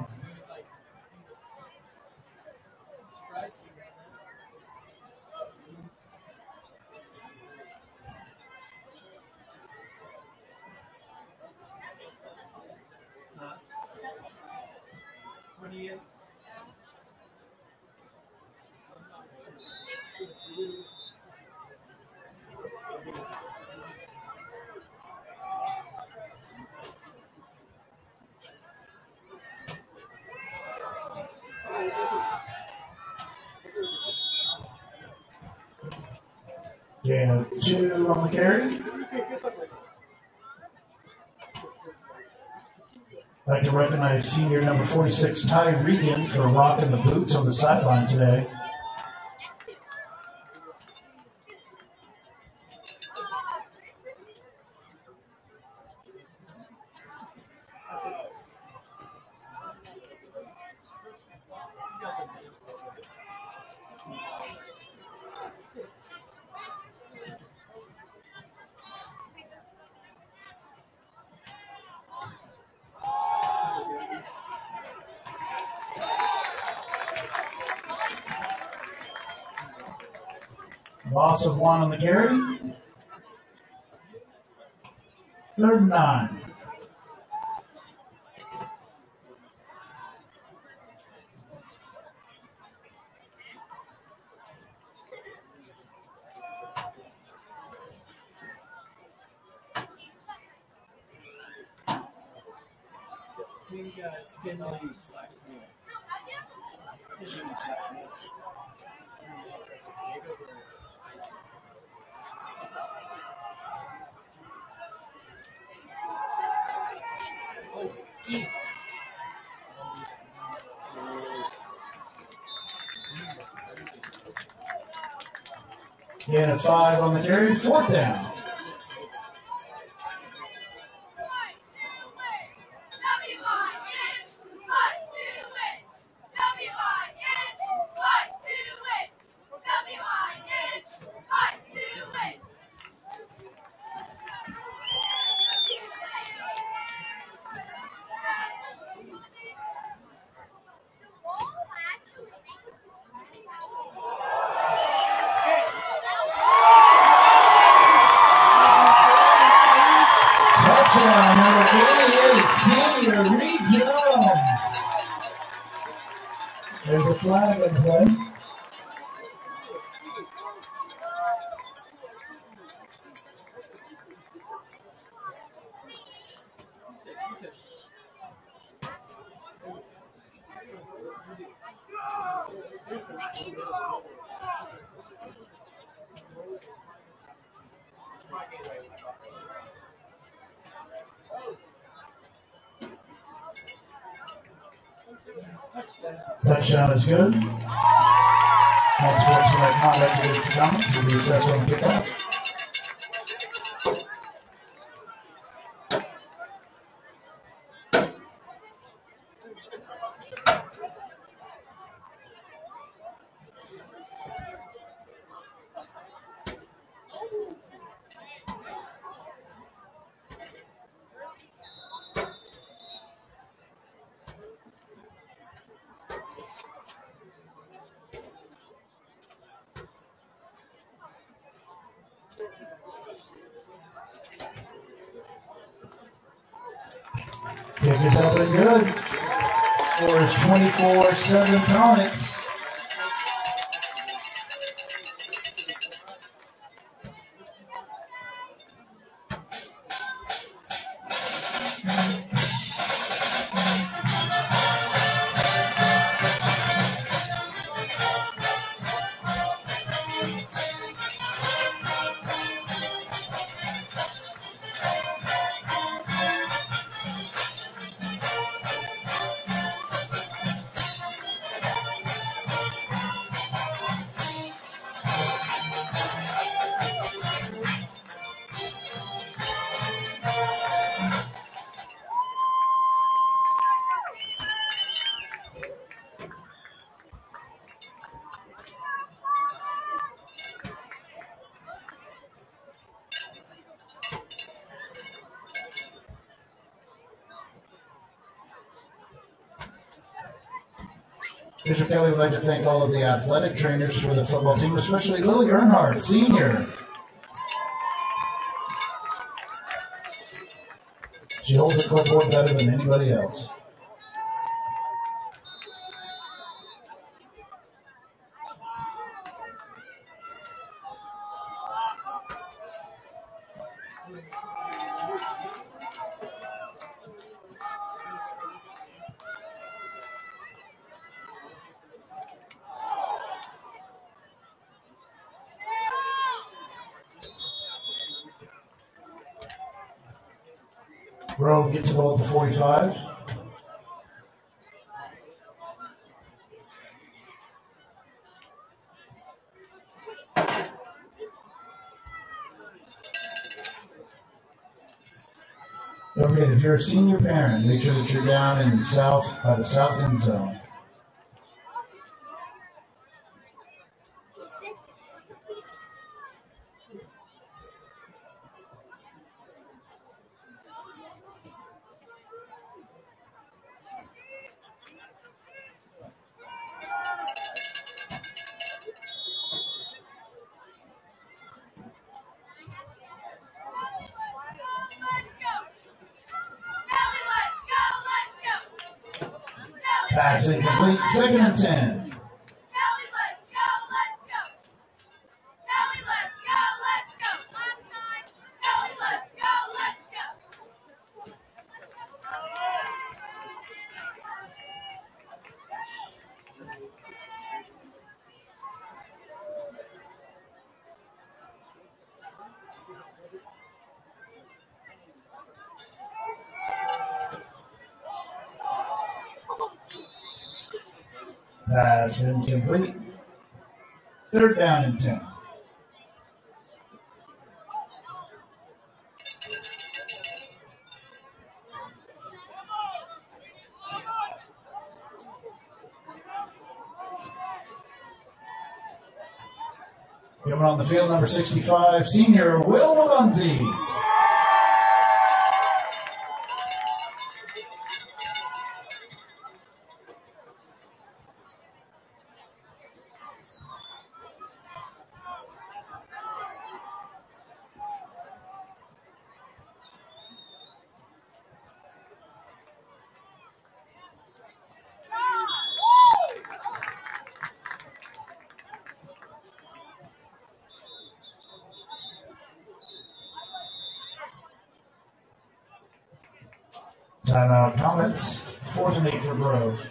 Speaker 1: Gain of two on the carry. I'd like to recognize senior number forty-six, Ty Regan, for rocking the boots on the sideline today. Loss of one on the carry. Third and nine.
Speaker 2: Two guys, ten leads.
Speaker 1: Gain of five on the carry. Fourth down. Touchdown, number eighty-eight, senior Reed Jones. There's a flag in play. Touchdown is good. Unsportsmanlike conduct against the Comets will be assessed on the kickoff. Kick is up and good. Scores twenty-four seven Comets. Bishop Kelley would like to thank all of the athletic trainers for the football team, especially Lily Earnhardt, senior. She holds a clipboard better than anybody else. Grove gets the ball at the forty-five. Don't forget, if you're a senior parent, make sure that you're down in the south, by the south end zone. Pass incomplete, second and ten.
Speaker 7: Kelley, let's go, let's go. Kelley, let's go, let's go. Last time. Kelley, let's go, let's go.
Speaker 1: Pass incomplete. Third down and ten. Coming on the field, number sixty-five, senior Will Mabunzi. Timeout comments. It's fourth and eight for Grove.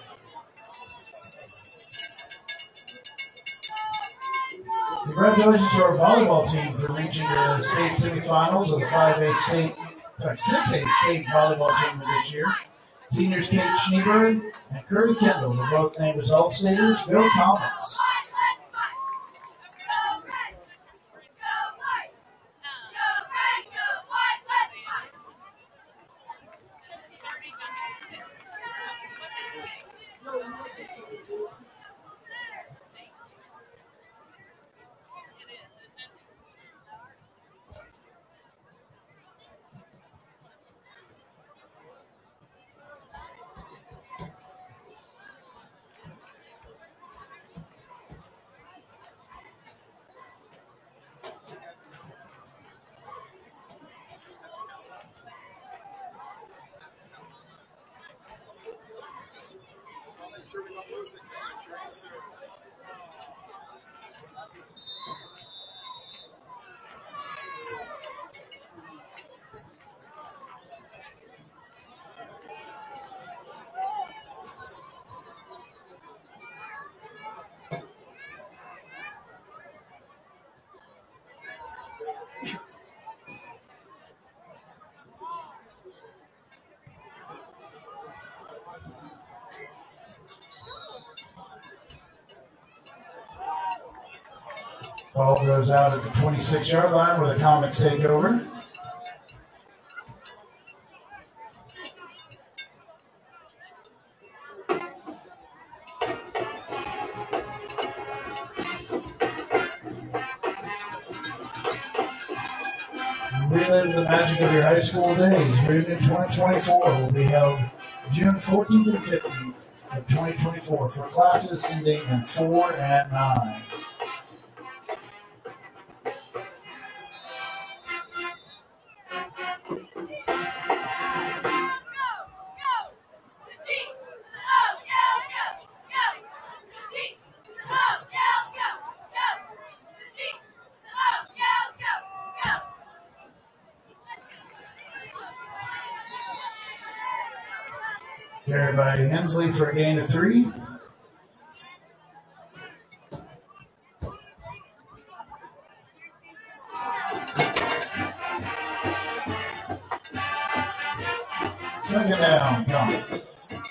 Speaker 1: Congratulations to our volleyball team for reaching the state semifinals of the five A state, sorry, six A state volleyball tournament this year. Seniors Kate Schneeberg and Curry Kendall were both named as All-Staters. Go Comets. Ball goes out at the twenty-six yard line where the Comets take over. Relive the magic of your high school days. Reunion twenty twenty-four will be held June fourteenth and fifteenth of twenty twenty-four for classes ending in four and nine. Carried by Hensley for a gain of three. Second down, Comets.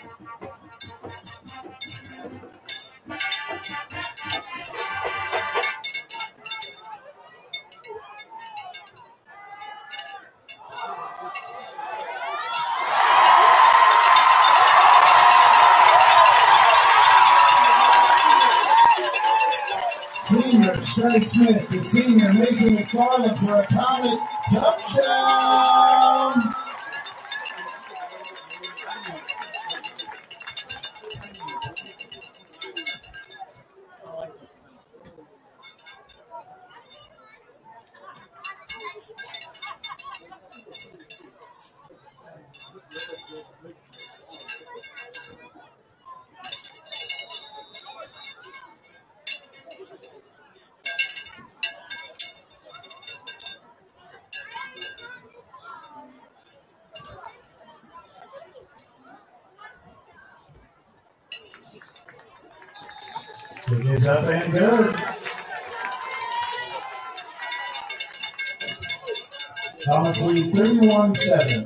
Speaker 1: Senior Trey Smith, the senior Mason McFarland for a Comet touchdown. It is up and good. Comets lead thirty-one seven.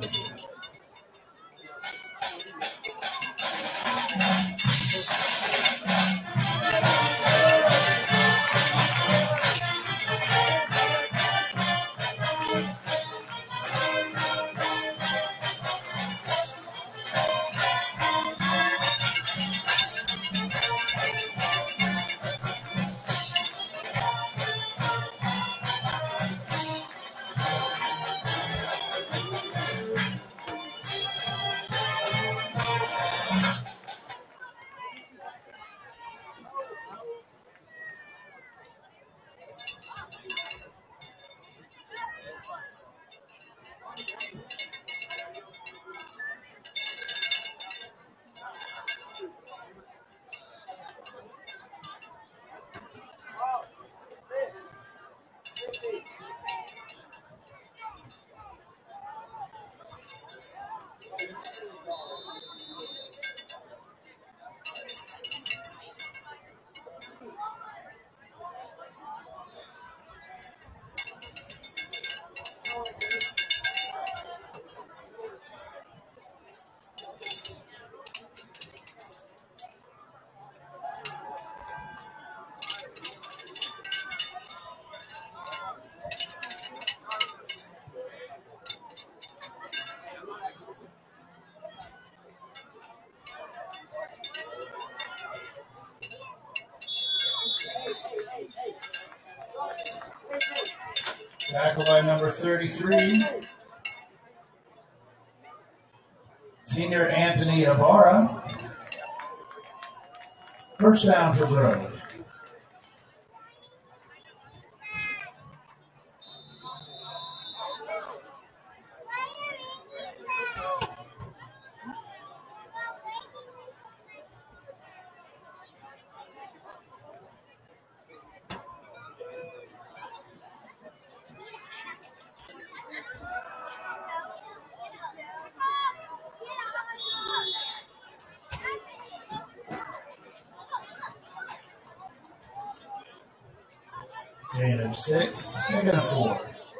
Speaker 1: Tackle by number thirty-three. Senior Anthony Ibarra. First down for Grove. Gain of six, second and four.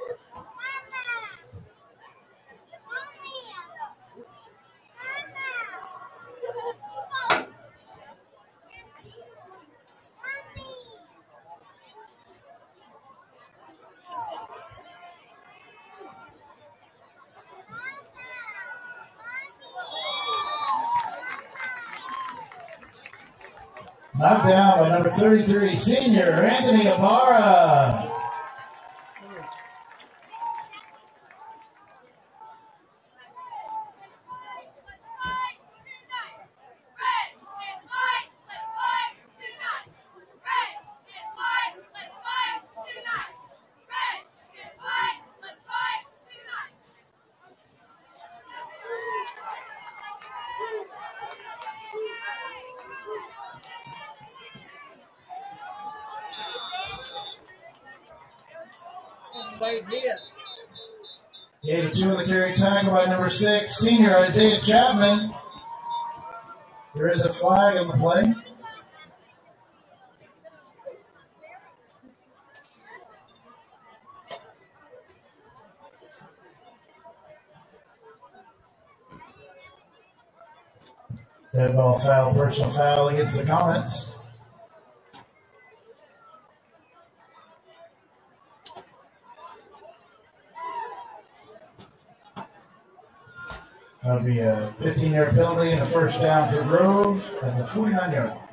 Speaker 1: Knocked down by number thirty-three, senior Anthony Ibarra.
Speaker 8: They miss.
Speaker 1: Eight of two on the carry tackle by number six, senior Isaiah Chapman. There is a flag on the play. Dead ball foul, personal foul against the Comets. That'll be a fifteen-yard penalty and a first down for Grove at the forty-nine-yard line.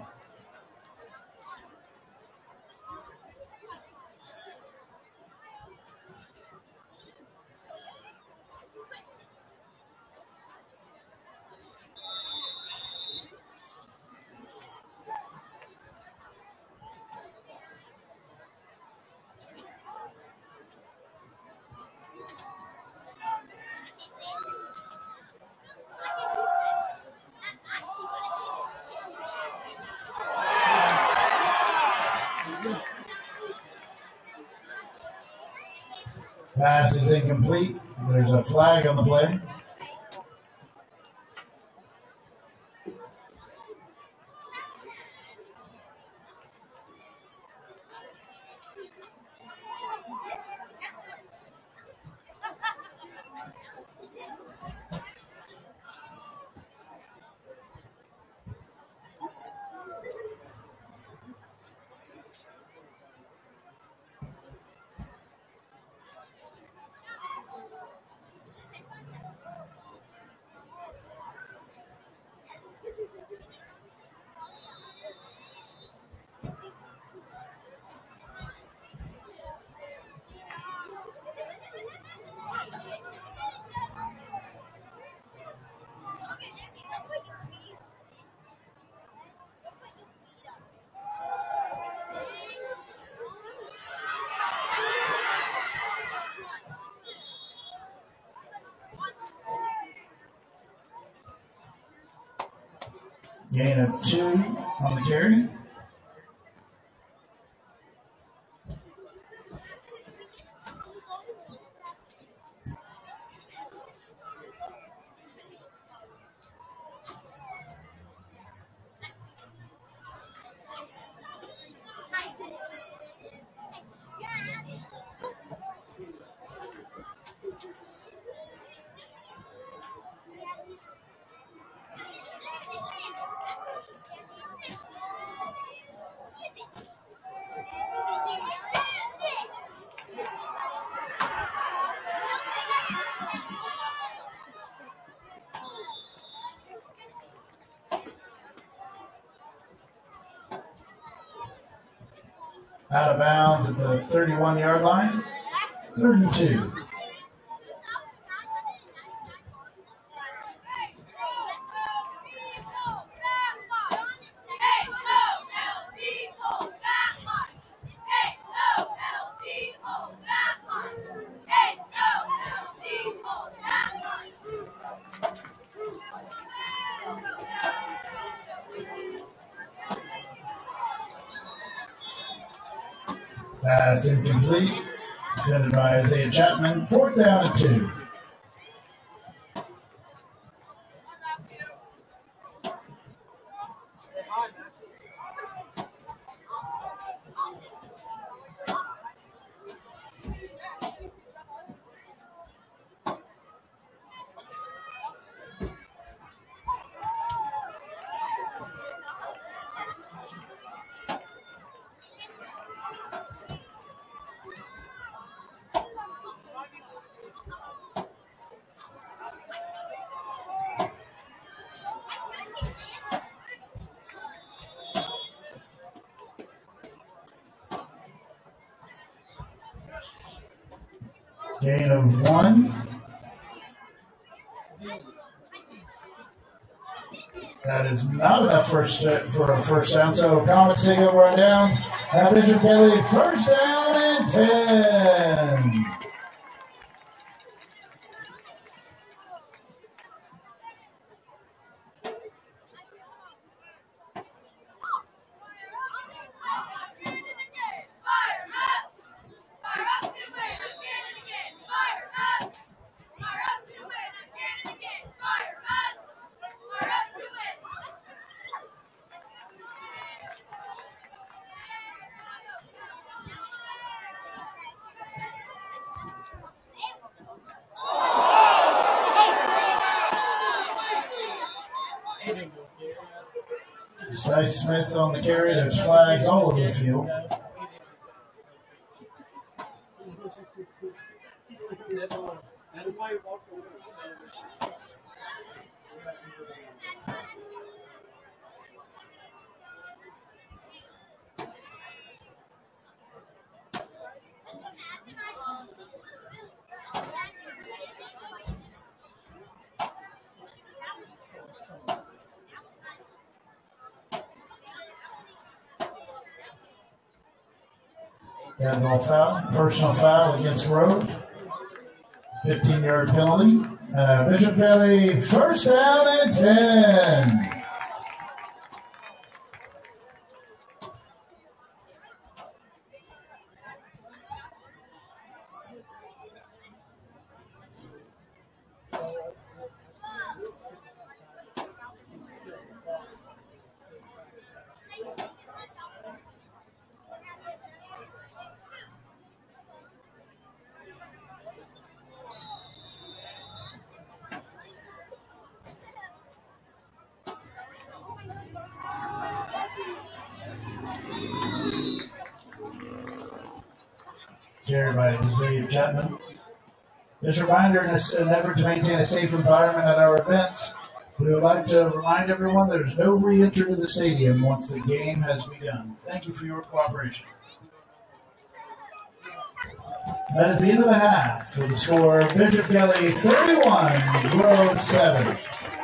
Speaker 1: Pass is incomplete. There's a flag on the play. Gain of two on the carry. Out of bounds at the thirty-one-yard line. Third and two. Pass incomplete. Defended by Isaiah Chapman. Fourth down and two. Gain of one. That is not enough first for a first down, so Comets take over on downs. Now Bishop Kelley, first down and ten. Cy Smith on the carry. There's flags all over the field. Handball foul, personal foul against Grove. fifteen-yard penalty. Uh, Bishop Kelley, first down and ten. Carried by Zay Chapman. Just a reminder, in an effort to maintain a safe environment at our events, we would like to remind everyone there's no re-entry to the stadium once the game has begun. Thank you for your cooperation. That is the end of the half with the score of Bishop Kelley thirty-one, Grove seven.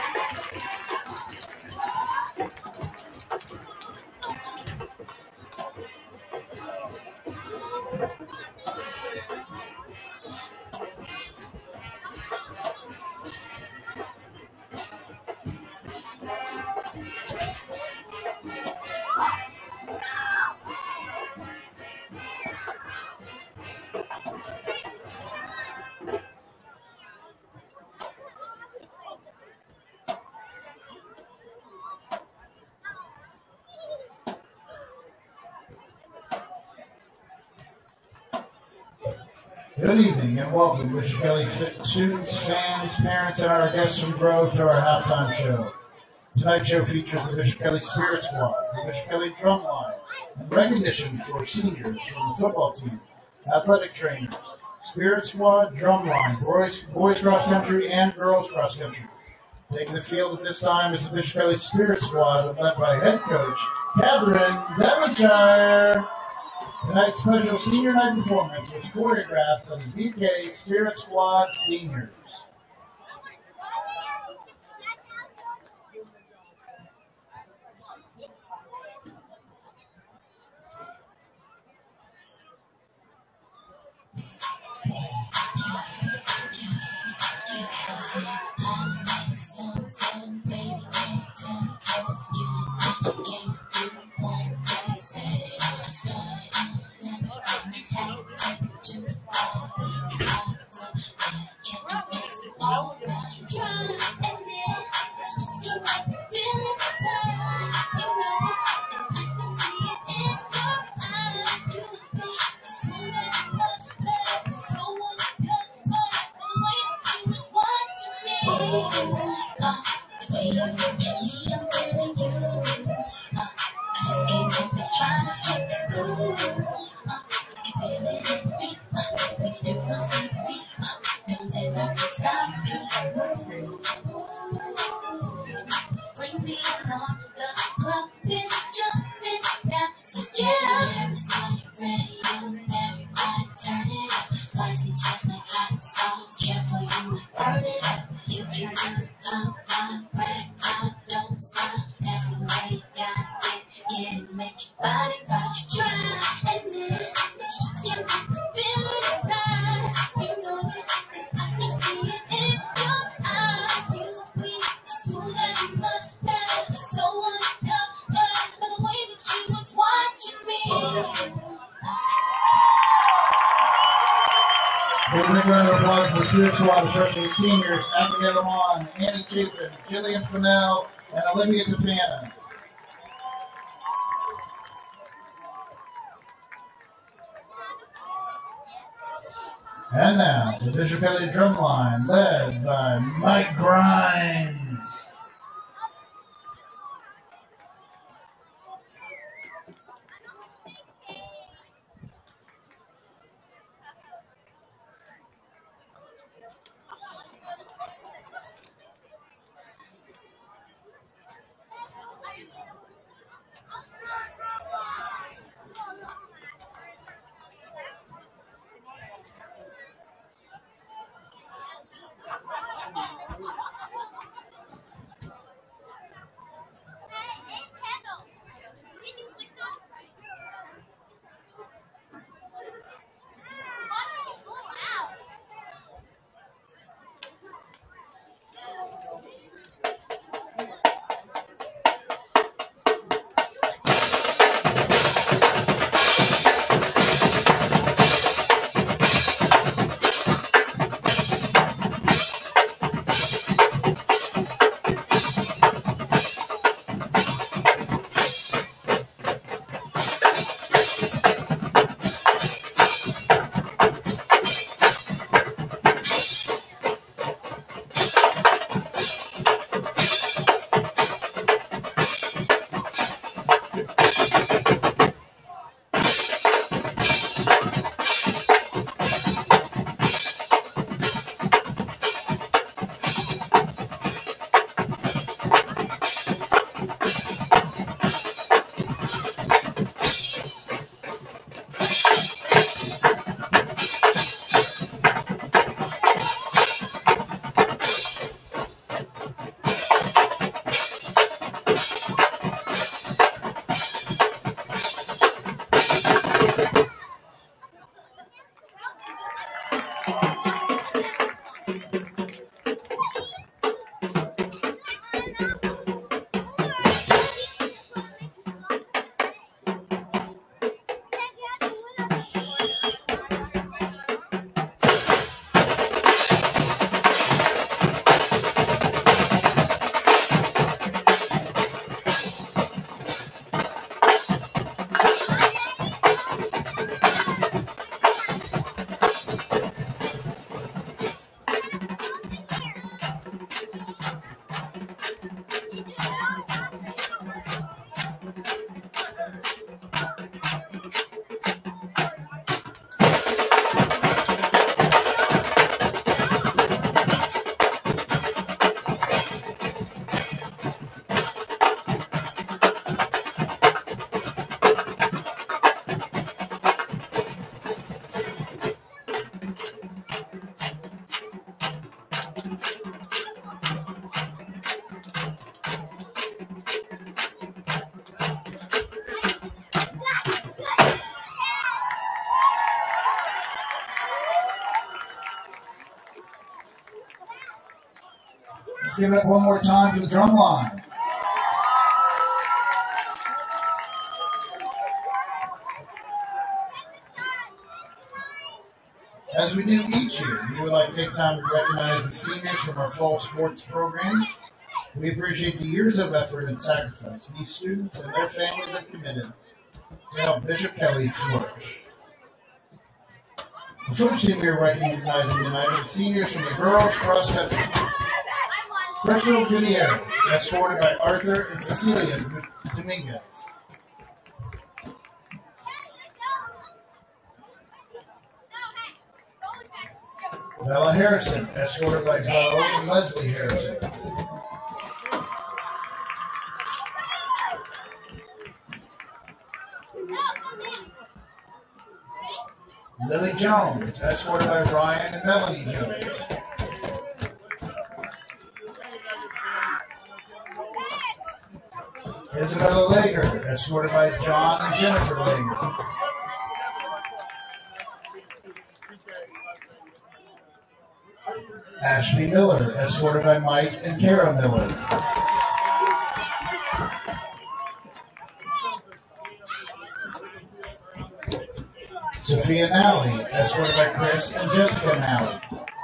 Speaker 1: Good evening and welcome, Bishop Kelley students, fans, parents, and our guests from Grove to our halftime show. Tonight's show features the Bishop Kelley Spirit Squad, the Bishop Kelley Drum Line, and recognition for seniors from the football team, athletic trainers, Spirit Squad, Drum Line, boys, boys cross country, and girls cross country. Taking the field at this time is the Bishop Kelley Spirit Squad, led by head coach Catherine Devonshire. Tonight's special senior night performance was choreographed by the B K Spirit Squad seniors. Spirit Squad, especially seniors, Abigail Lamont, Annie Chapin, Jillian Fennell, and Olivia Tapana. And now, the Bishop Kelley drum line, led by Mike Grimes. Let's give it up one more time for the drum line. As we do each year, we would like to take time to recognize the seniors from our fall sports programs. We appreciate the years of effort and sacrifice these students and their families have committed to help Bishop Kelley flourish. The first team we are recognizing tonight are the seniors from the girls cross country. Crystal Gutierrez, escorted by Arthur and Cecilia Dominguez. Bella Harrison, escorted by Bo and Leslie Harrison. Lily Jones, escorted by Ryan and Melanie Jones. Isabella Lager, escorted by John and Jennifer Lager. Ashley Miller, escorted by Mike and Kara Miller. Sophia Nally, escorted by Chris and Jessica Nally.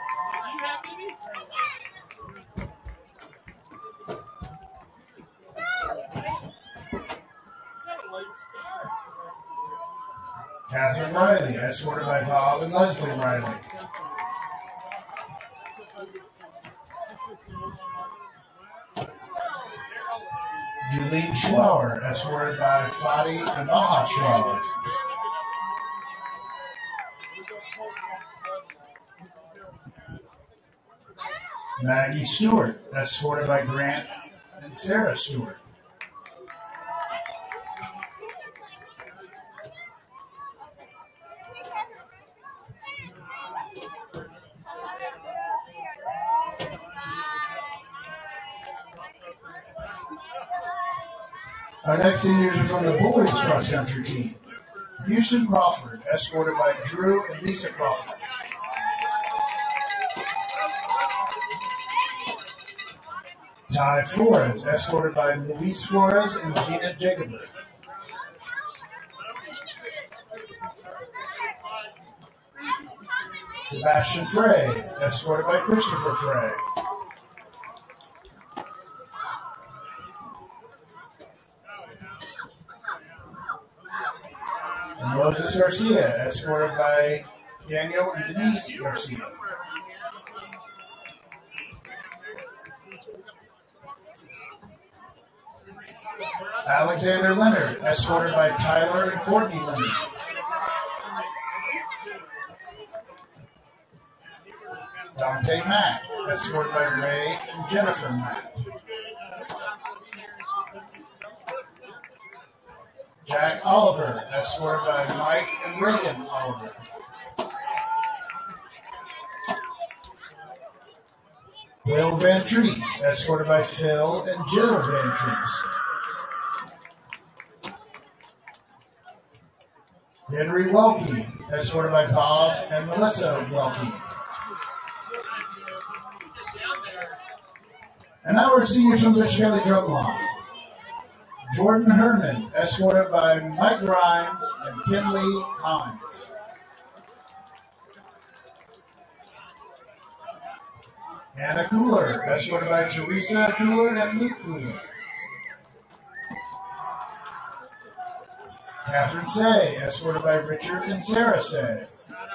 Speaker 1: Catherine Riley, escorted by Bob and Leslie Riley. Julene Schwauer, escorted by Fadi and Baha Schwauer. Maggie Stewart, escorted by Grant and Sarah Stewart. Our next seniors are from the boys cross country team. Houston Crawford, escorted by Drew and Lisa Crawford. Ty Flores, escorted by Luis Flores and Gina Jacobert. Sebastian Frey, escorted by Christopher Frey. And Moses Garcia, escorted by Daniel and Denise Garcia. Alexander Leonard, escorted by Tyler and Courtney Leonard. Dante Mack, escorted by Ray and Jennifer Mack. Jack Oliver, escorted by Mike and Reagan Oliver. Will Van Treese, escorted by Phil and Jill Van Treese. Henry Welke, escorted by Bob and Melissa Welke. And now our seniors from the Kelley Drumline. Jordan Herman, escorted by Mike Grimes and Kinley Hines. Anna Cooler, escorted by Teresa Cooler and Luke Cooler. Catherine Say, escorted by Richard and Sarah Say.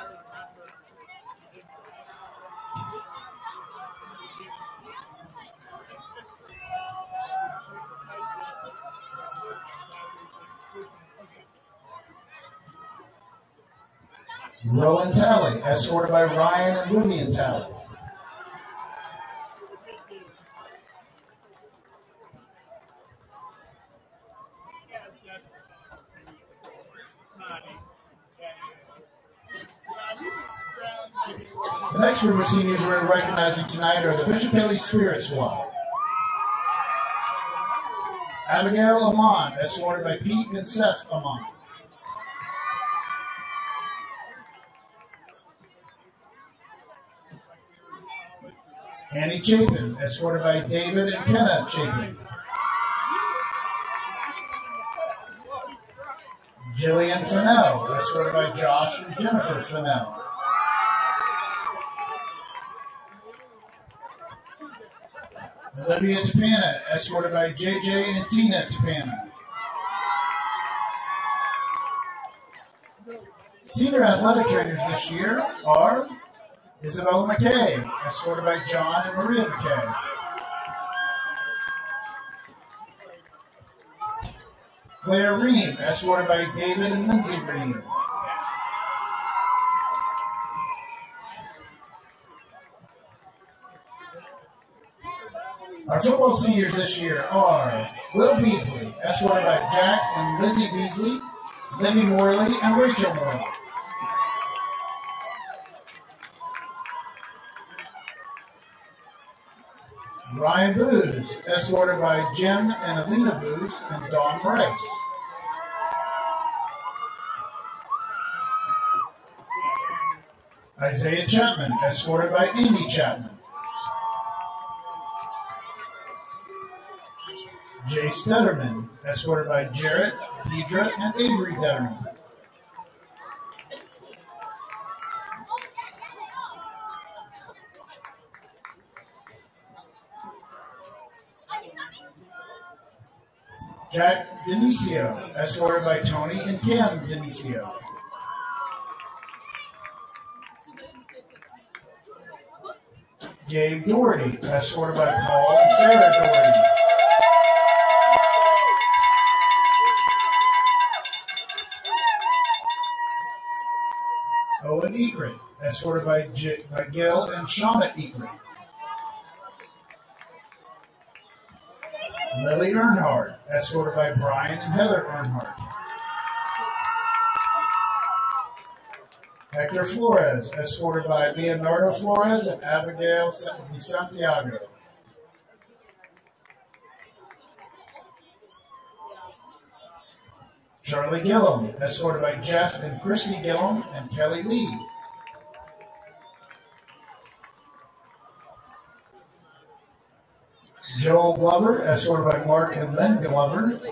Speaker 1: Rowan Talley, escorted by Ryan and Vivian Talley. The next group of seniors we're recognizing tonight are the Bishop Kelley Spirit Squad. Abigail Amon, escorted by Pete and Seth Amon. Annie Chapin, escorted by David and Kenna Chapin. Jillian Fennell, escorted by Josh and Jennifer Fennell. Olivia Tapana, escorted by J J and Tina Tapana. Senior athletic trainers this year are Isabella McKay, escorted by John and Maria McKay. Claire Ream, escorted by David and Lindsay Ream. Our football seniors this year are Will Beasley, escorted by Jack and Lizzie Beasley, Libby Morley, and Rachel Morley. Ryan Booz, escorted by Jim and Alina Booz and Dawn Rice. Isaiah Chapman, escorted by Amy Chapman. Jay Stutterman, escorted by Jarrett, Deidre, and Avery Detterman. Jack Denisio, escorted by Tony and Cam Denisio. Gabe Doherty, escorted by Paul and Sarah Doherty. Owen Ekrit, escorted by, J by Gil and Shauna Ekrit. Lily Earnhardt, escorted by Brian and Heather Earnhardt. Hector Flores, escorted by Leonardo Flores and Abigail de Santiago. Charlie Gillum, escorted by Jeff and Christy Gillum and Kelly Lee. Joel Glover, escorted by Mark and Lynn Glover.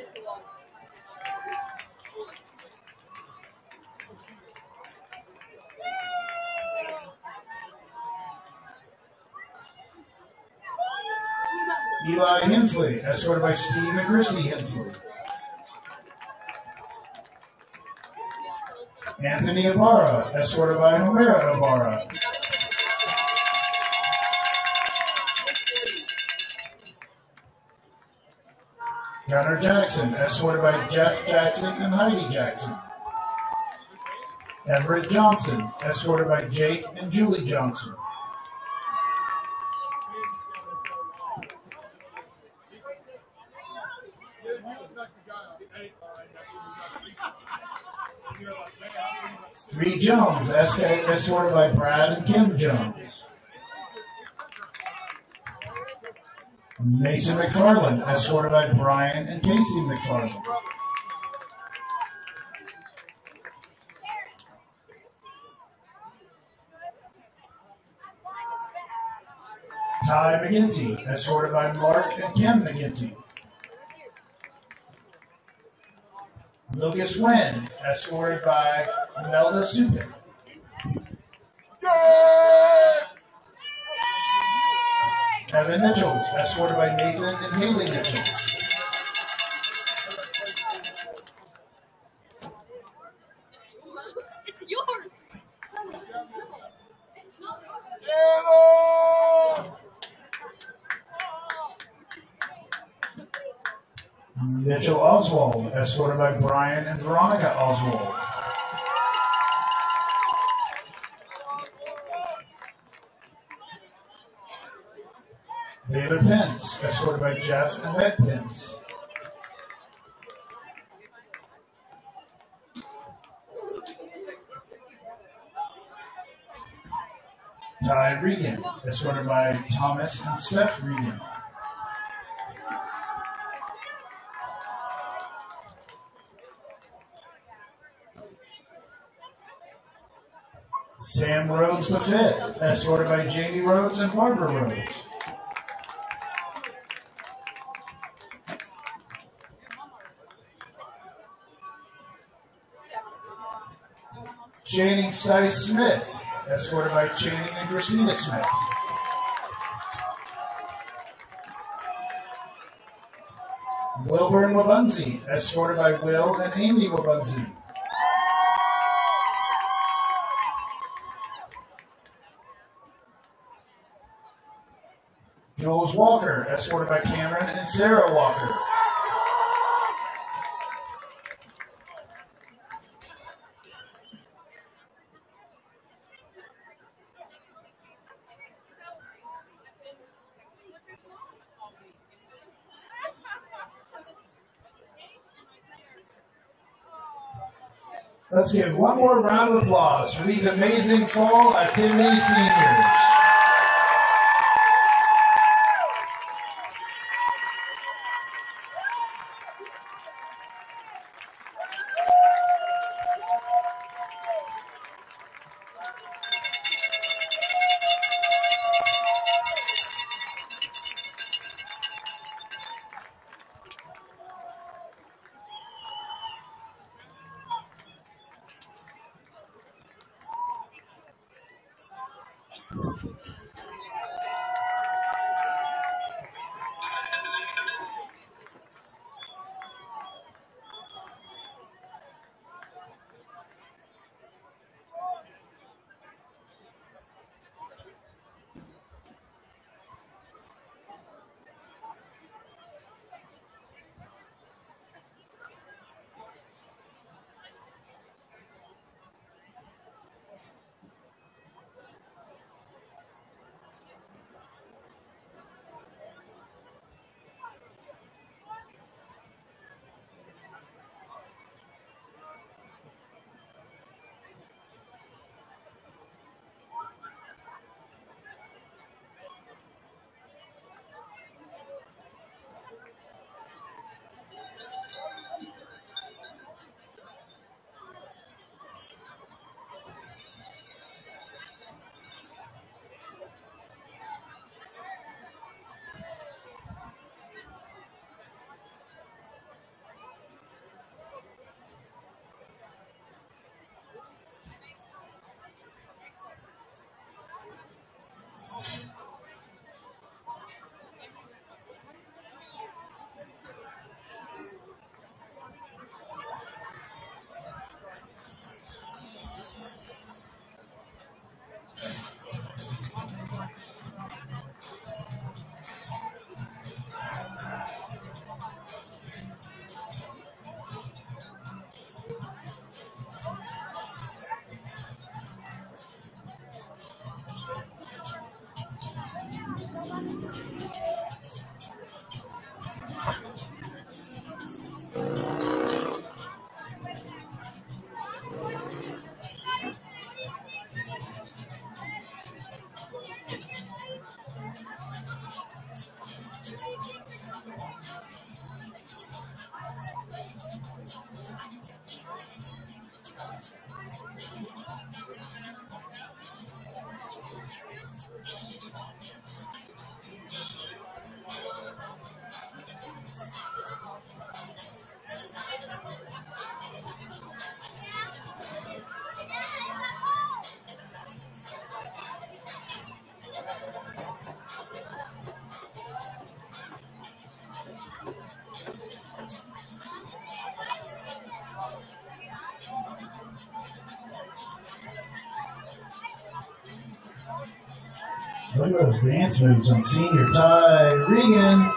Speaker 1: Eli Hensley, escorted by Steve and Christy Hensley. Anthony Ibarra, escorted by Homera Ibarra. Gunnar Jackson, escorted by Jeff Jackson and Heidi Jackson. Everett Johnson, escorted by Jake and Julie Johnson. Reed Jones, escorted by Brad and Kim Jones. Mason McFarland, escorted by Brian and Casey McFarland. Ty McGinty, escorted by Mark and Kim McGinty. Lucas Wynn, escorted by Imelda Supin. Evan Mitchells, escorted by Nathan and Haley Mitchells.
Speaker 7: It's yours.
Speaker 1: Mitchell Oswald, escorted by Brian and Veronica Oswald. Baylor Pence, escorted by Jeff and Meg Pence. Ty Regan, escorted by Thomas and Steph Regan. Sam Rhodes the fifth, escorted by Jamie Rhodes and Barbara Rhodes. Channing Stice Smith, escorted by Channing and Christina Smith. Wilburn Wabunzi, escorted by Will and Amy Wabunzi. Jules Walker, escorted by Cameron and Sarah Walker. Let's give one more round of applause for these amazing fall activity seniors. Look at those dance moves on senior Ty Regan.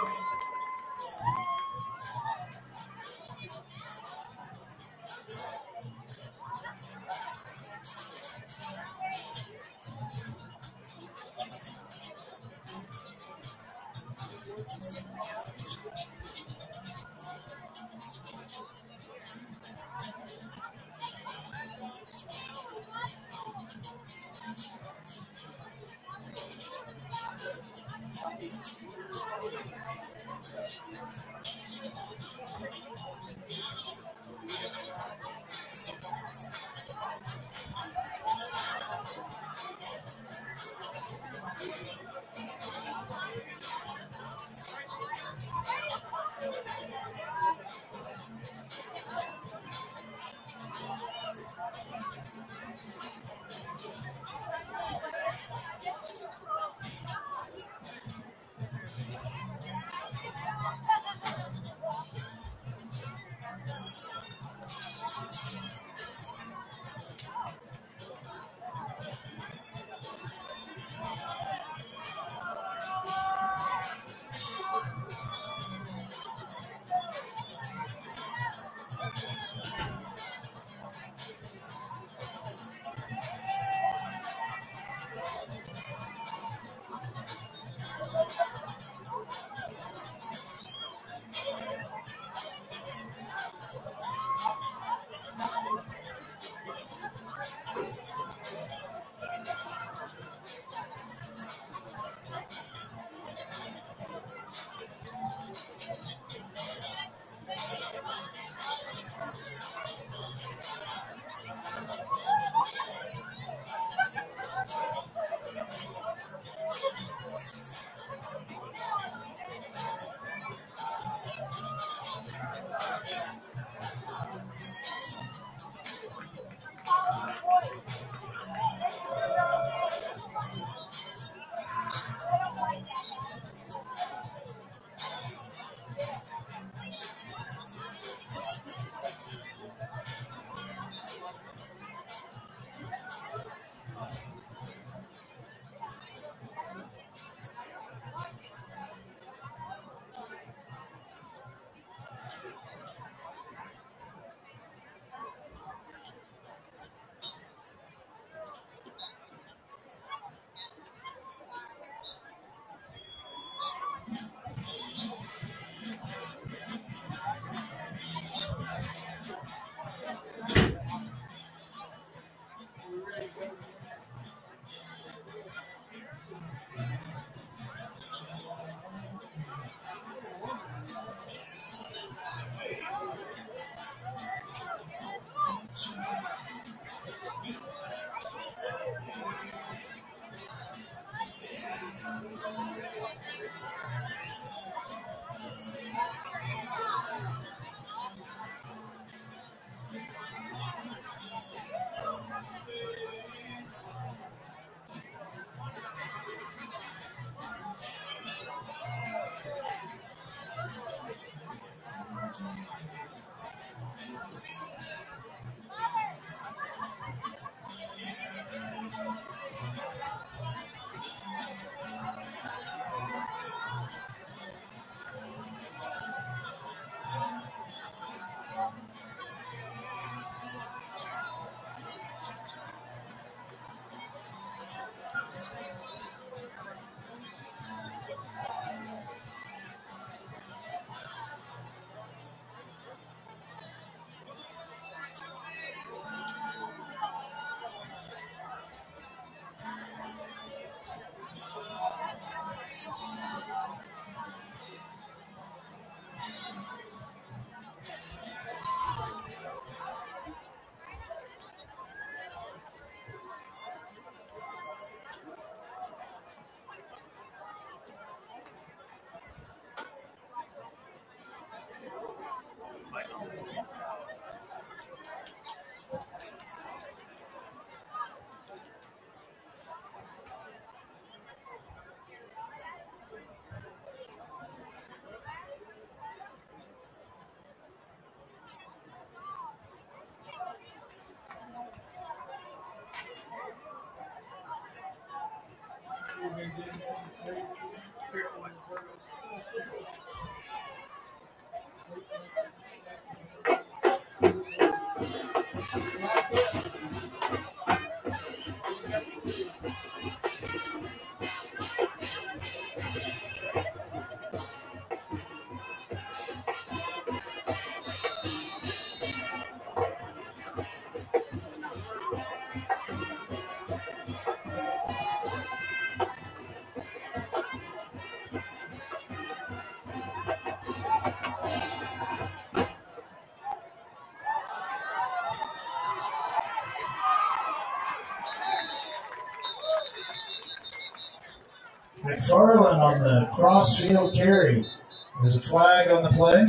Speaker 1: McFarland on the cross-field carry. There's a flag on the play.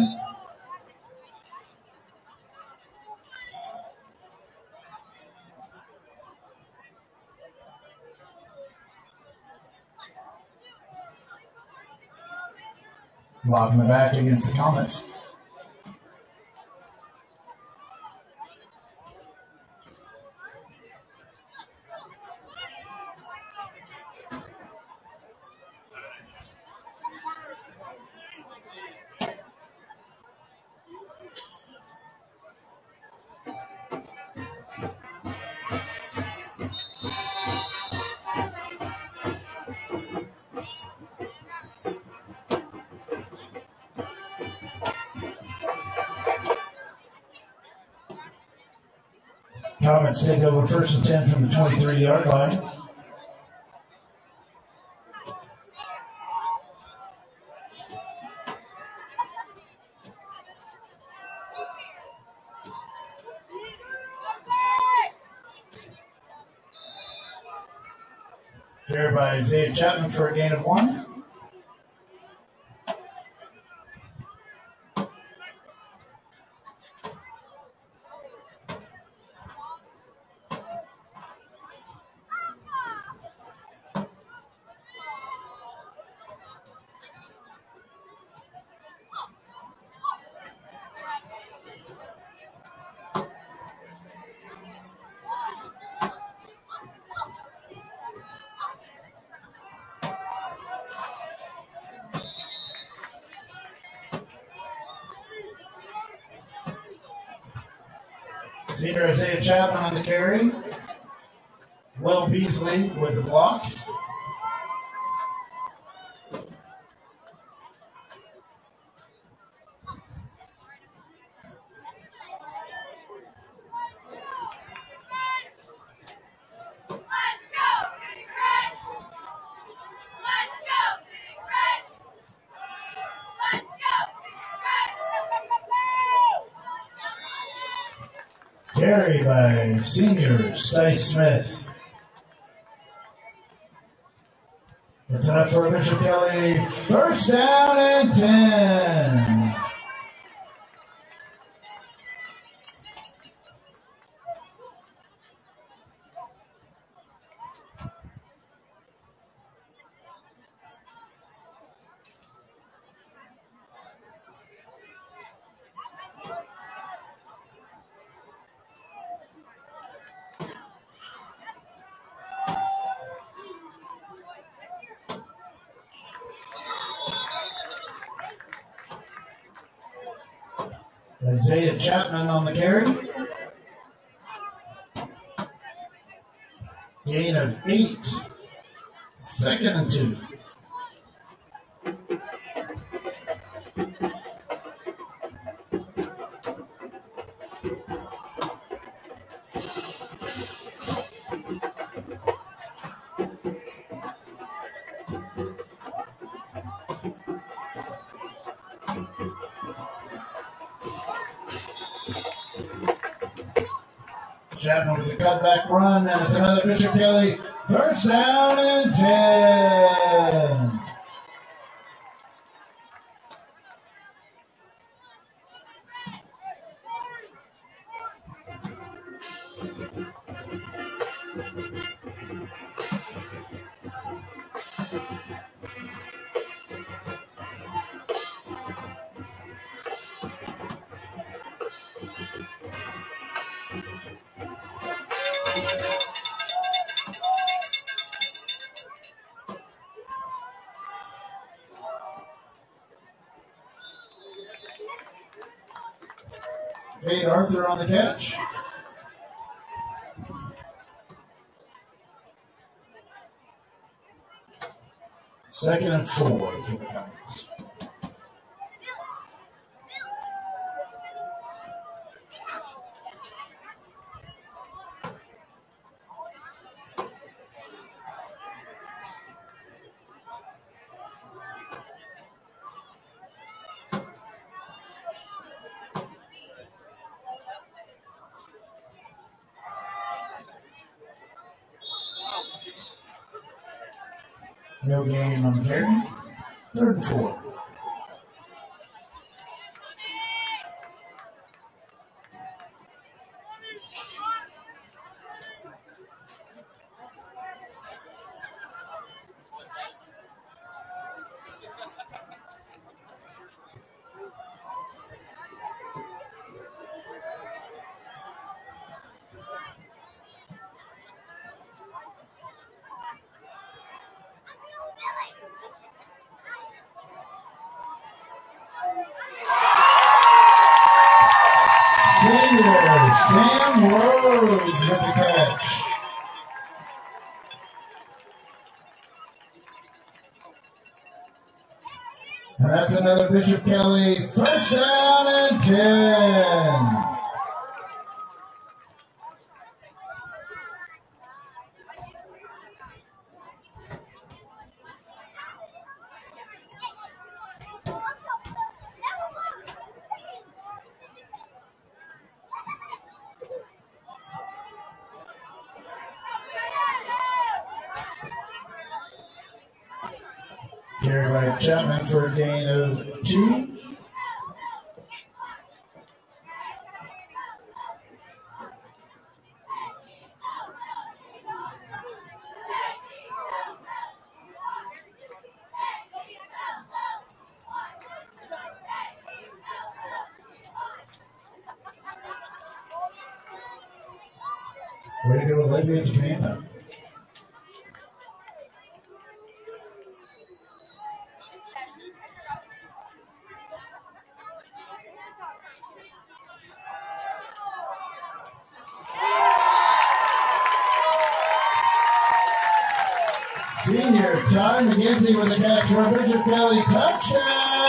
Speaker 1: Blocking the back against the Comets. Comets take over first and ten from the twenty-three yard line. Carried by Isaiah Chapman for a gain of one. Senior Isaiah Chapman on the carry. Will Beasley with the block. Carry by senior Stice Smith. It's enough for Bishop Kelley. First down and ten. Isaiah Chapman on the carry. Gain of eight. Second and two. Chapman with the cutback run, and it's another Bishop Kelley. First down and ten. Cade Arthur on the catch. Second and four for the Comets. No gain on the carry. Third and four. Senior Sam Rhodes with the catch. And that's another Bishop Kelley. First down and ten. Carried by Chapman for a gain of two. Way to go with Libya Japan though. Senior Ty McGinty with the catch for Bishop Kelley. Touchdown!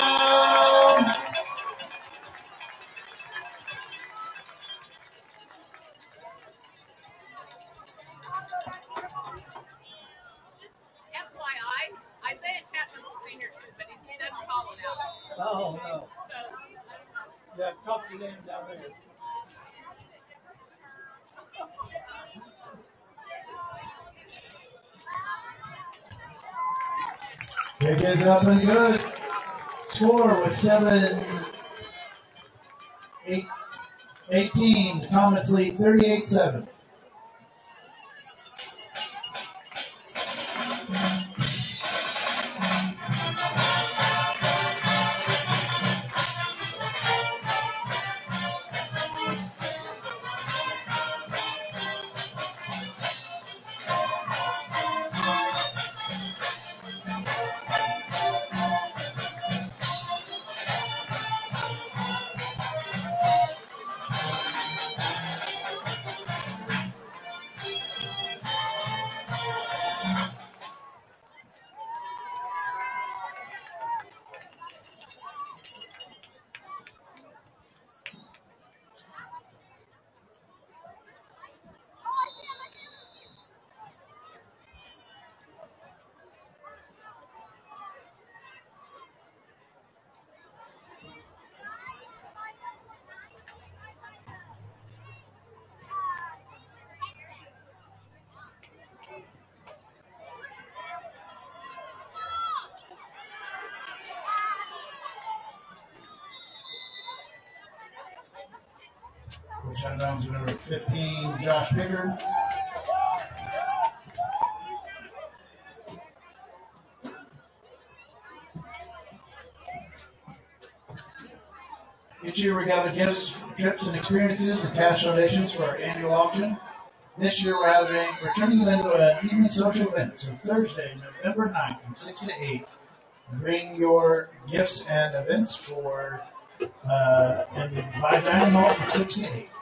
Speaker 4: Just F Y I, Isaiah Chapman's a senior too, but he, he doesn't call it out.
Speaker 2: Oh, no.
Speaker 4: So,
Speaker 2: Yeah, talk to them down there.
Speaker 1: Kick is up and good. Score with seven, eight, eighteen. Comets lead thirty-eight seven. Shutdowns with number fifteen, Josh Pickard. Each year we gather gifts, trips, and experiences and cash donations for our annual auction. This year we're having we're turning it into an evening social event. So Thursday, November ninth from six to eight. Bring your gifts and events for uh, in the by dining hall from six to eight.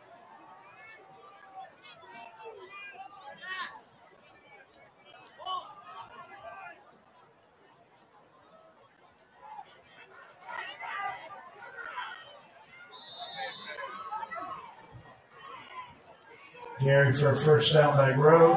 Speaker 1: Gary for a first down by Grove.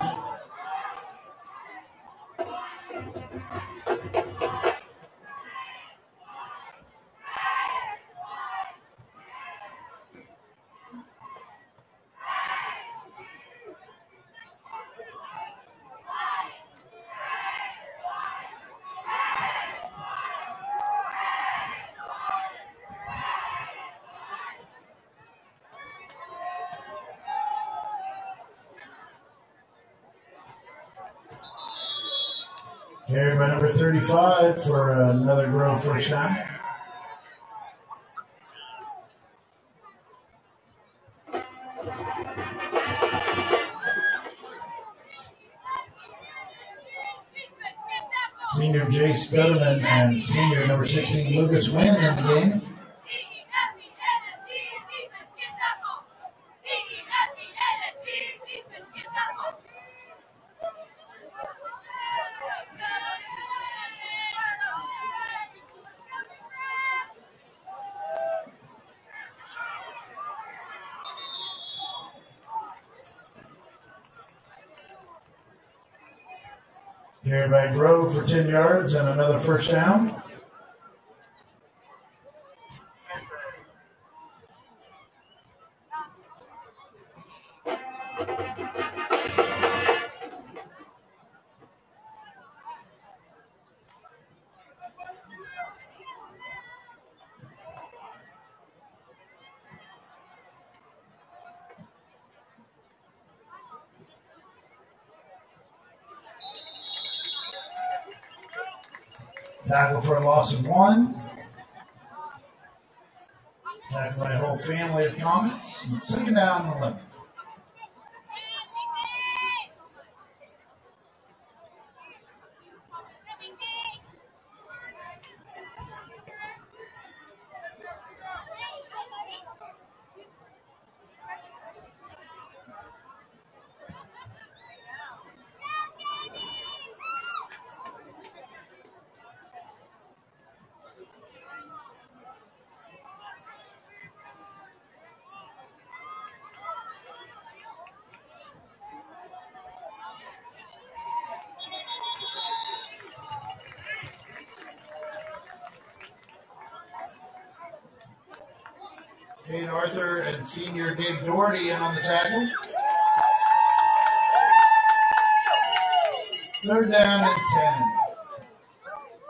Speaker 1: Carried by number thirty-five for another Grove first down. Senior Jace Dudman and senior number sixteen Lucas Wynn in the game. Carried by Grove for ten yards and another first down. Tackle for a loss of one. Tackle by a whole family of Comets. And second down and eleven. Kate Arthur and senior Gabe Doherty in on the tackle. Third down and ten.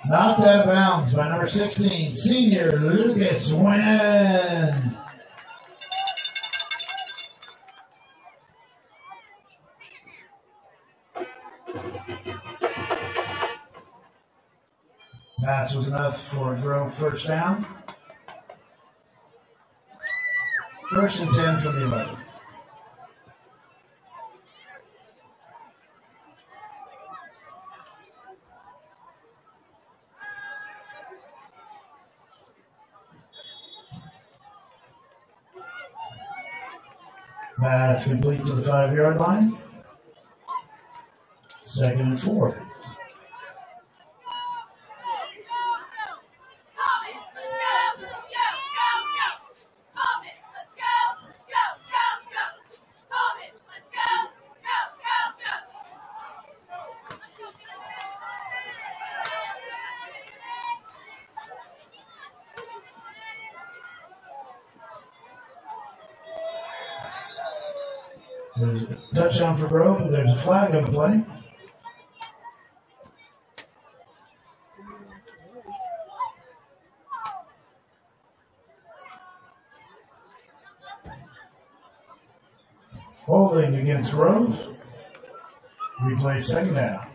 Speaker 1: Knocked out of bounds by number sixteen, senior Lucas Nguyen. Pass was enough for a Grove first down. First and ten from the eleven. Pass complete to the five-yard line. Second and four. There's a touchdown for Grove, and there's a flag on the play. Holding against Grove. Replay second down.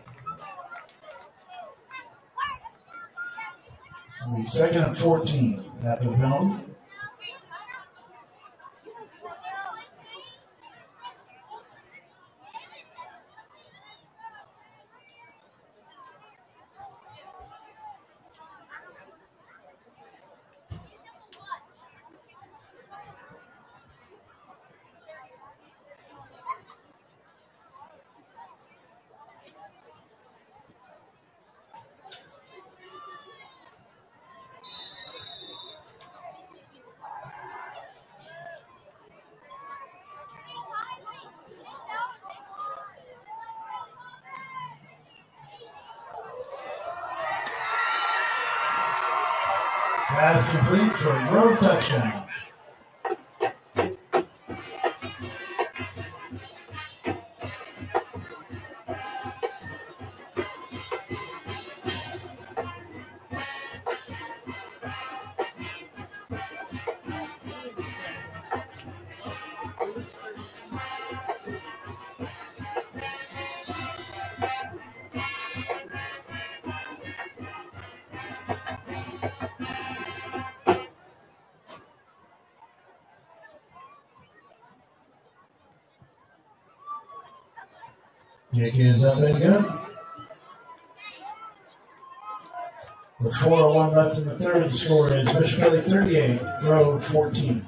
Speaker 1: It'll be second and fourteen after the penalty. Pass complete for a Grove touchdown. Kick is up and good. With four oh one left in the third, the score is Bishop Kelley thirty-eight, Grove fourteen.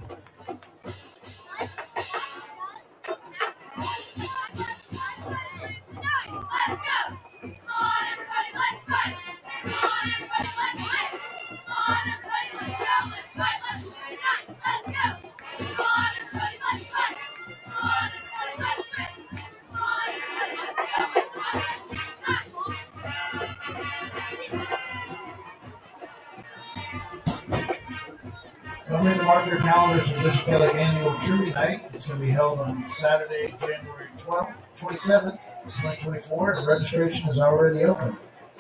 Speaker 1: Don't forget to mark your calendars for Bishop Kelley Annual Trivia Night. It's going to be held on Saturday, January twelfth, twenty-seventh, twenty twenty-four. The registration is already open.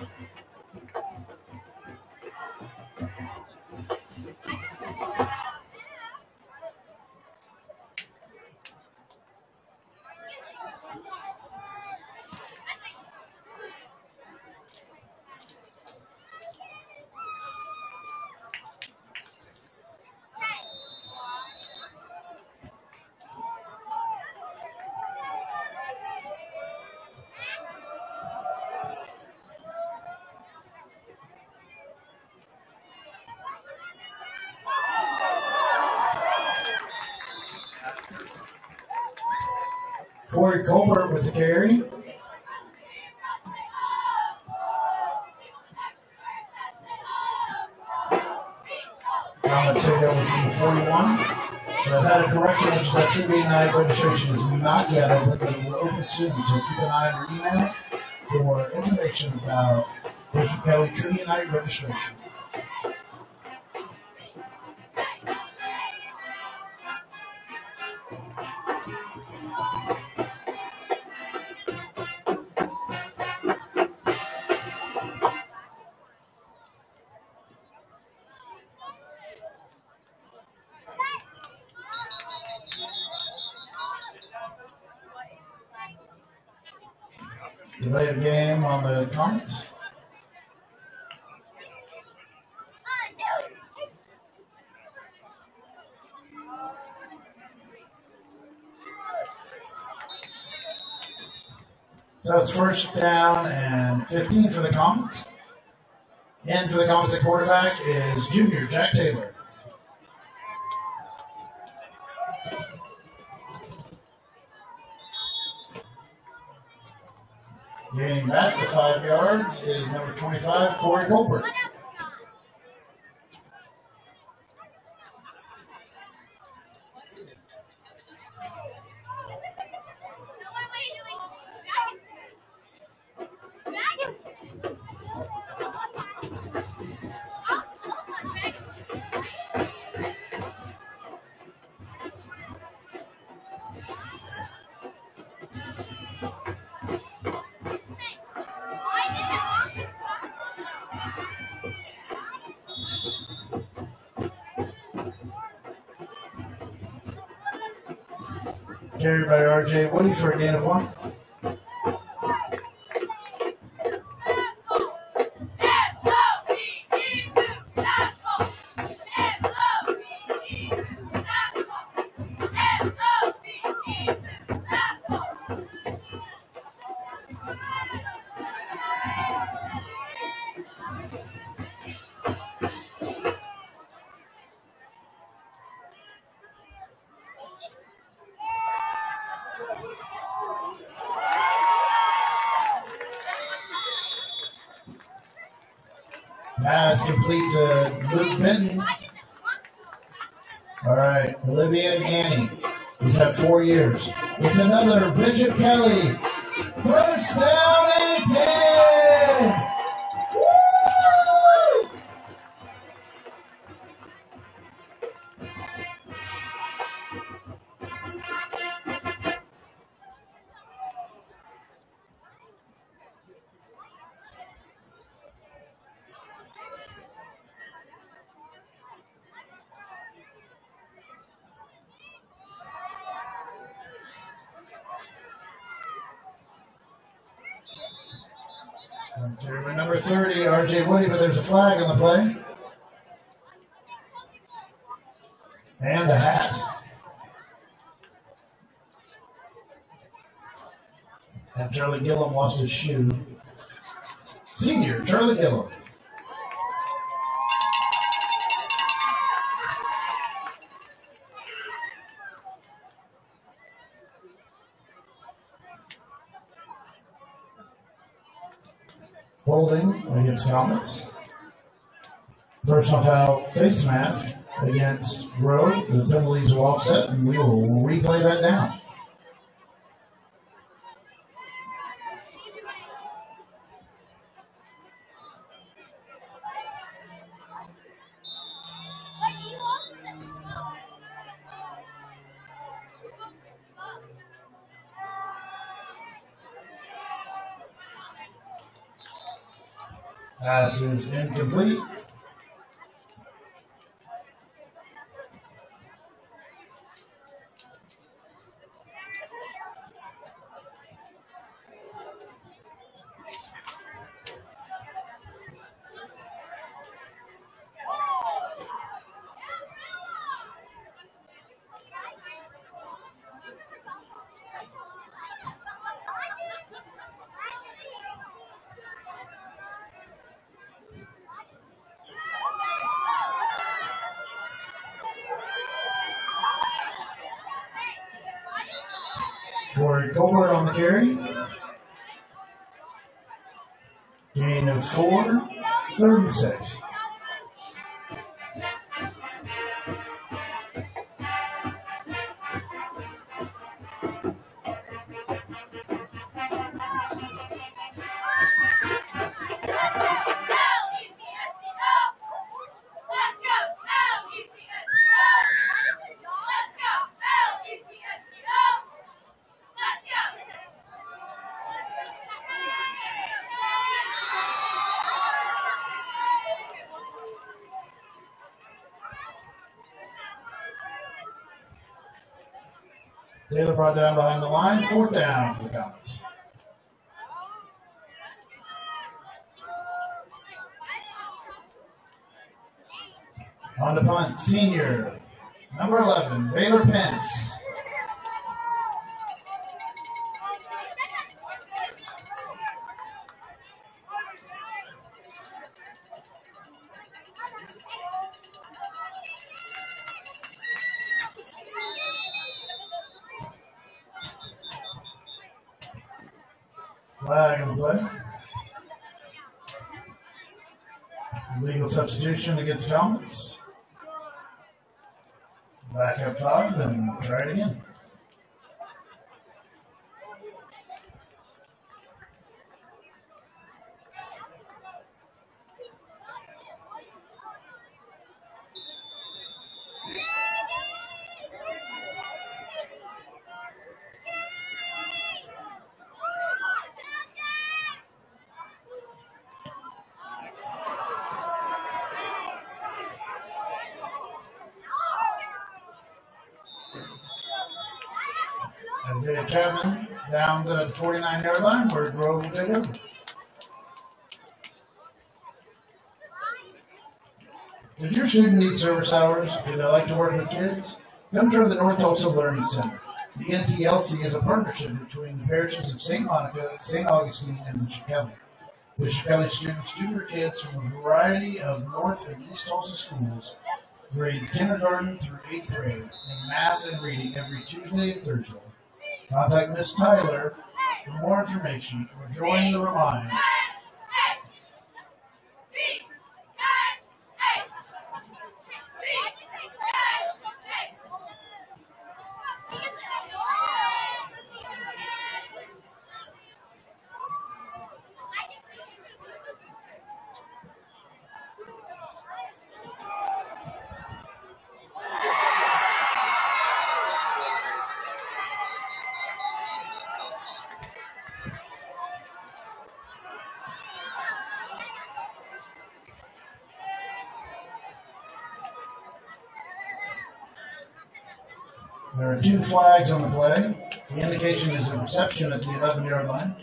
Speaker 1: Corey Colbert with the carry. Comments take over from the forty-one. But I've had a correction, which is that Trivia Night registration is not yet open, but it will open soon. So keep an eye on your email for information about Bishop Kelley Trivia Night registration. Delay of game on the Comets. So it's first down and fifteen for the Comets. In for the Comets at quarterback is junior Jack Taylor. Gaining back the five yards is number twenty-five, Corey Colbert. Carried by R J Woody for a gain of one. Pass complete to Luke Benton. All right, Olivia and Annie. We've had four years. It's another Bishop Kelley. First down and ten. Woo! Jeremy number thirty, R J Woody, but there's a flag on the play. And a hat. And Charlie Gillum lost his shoe. Senior, Charlie Gillum. Holding against Comets. Personal foul face mask against Grove. The penalties will offset, and we will replay that now. Pass is incomplete. Corey Colbert on the carry. Gain of four, third and six. Taylor brought down behind the line, fourth down for the Comets. On the punt, senior, number eleven, Baylor Pence. Flag on the play. Legal substitution against Comets. Back up five and try it again. Isaiah Chapman down to the forty-nine yard line where Grove will take over. Does your student need service hours? Do they like to work with kids? Come join the North Tulsa Learning Center. The N T L C is a partnership between the parishes of Saint Monica, Saint Augustine, and Bishop Kelley. Bishop Kelley students tutor kids from a variety of North and East Tulsa schools, grades kindergarten through eighth grade, in math and reading every Tuesday and Thursday. Contact Miz Tyler for more information or join the Remind. There are two flags on the play. The indication is a reception at the eleven yard line.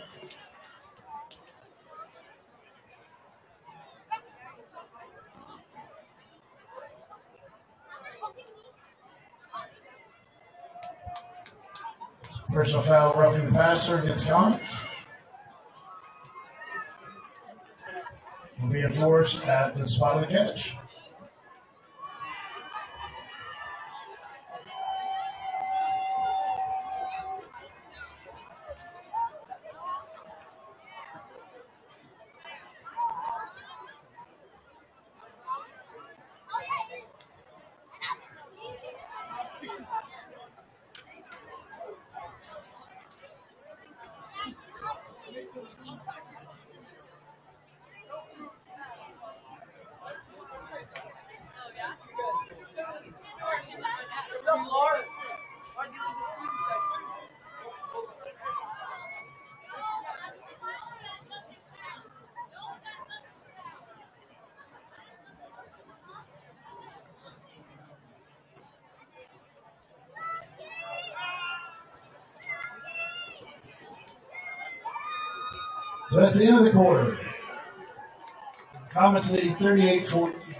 Speaker 1: Personal foul roughing the passer against Comets. Will be enforced at the spot of the catch. So that's the end of the quarter. Comets leading thirty-eight fourteen.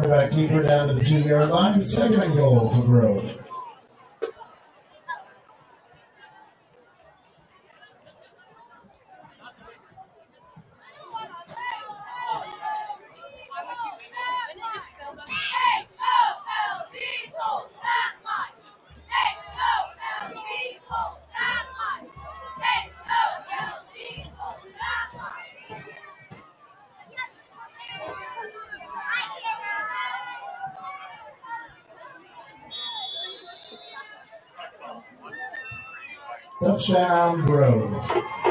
Speaker 1: Quarterback keeper down to the two-yard line. Second and goal for Grove. Touchdown, Grove.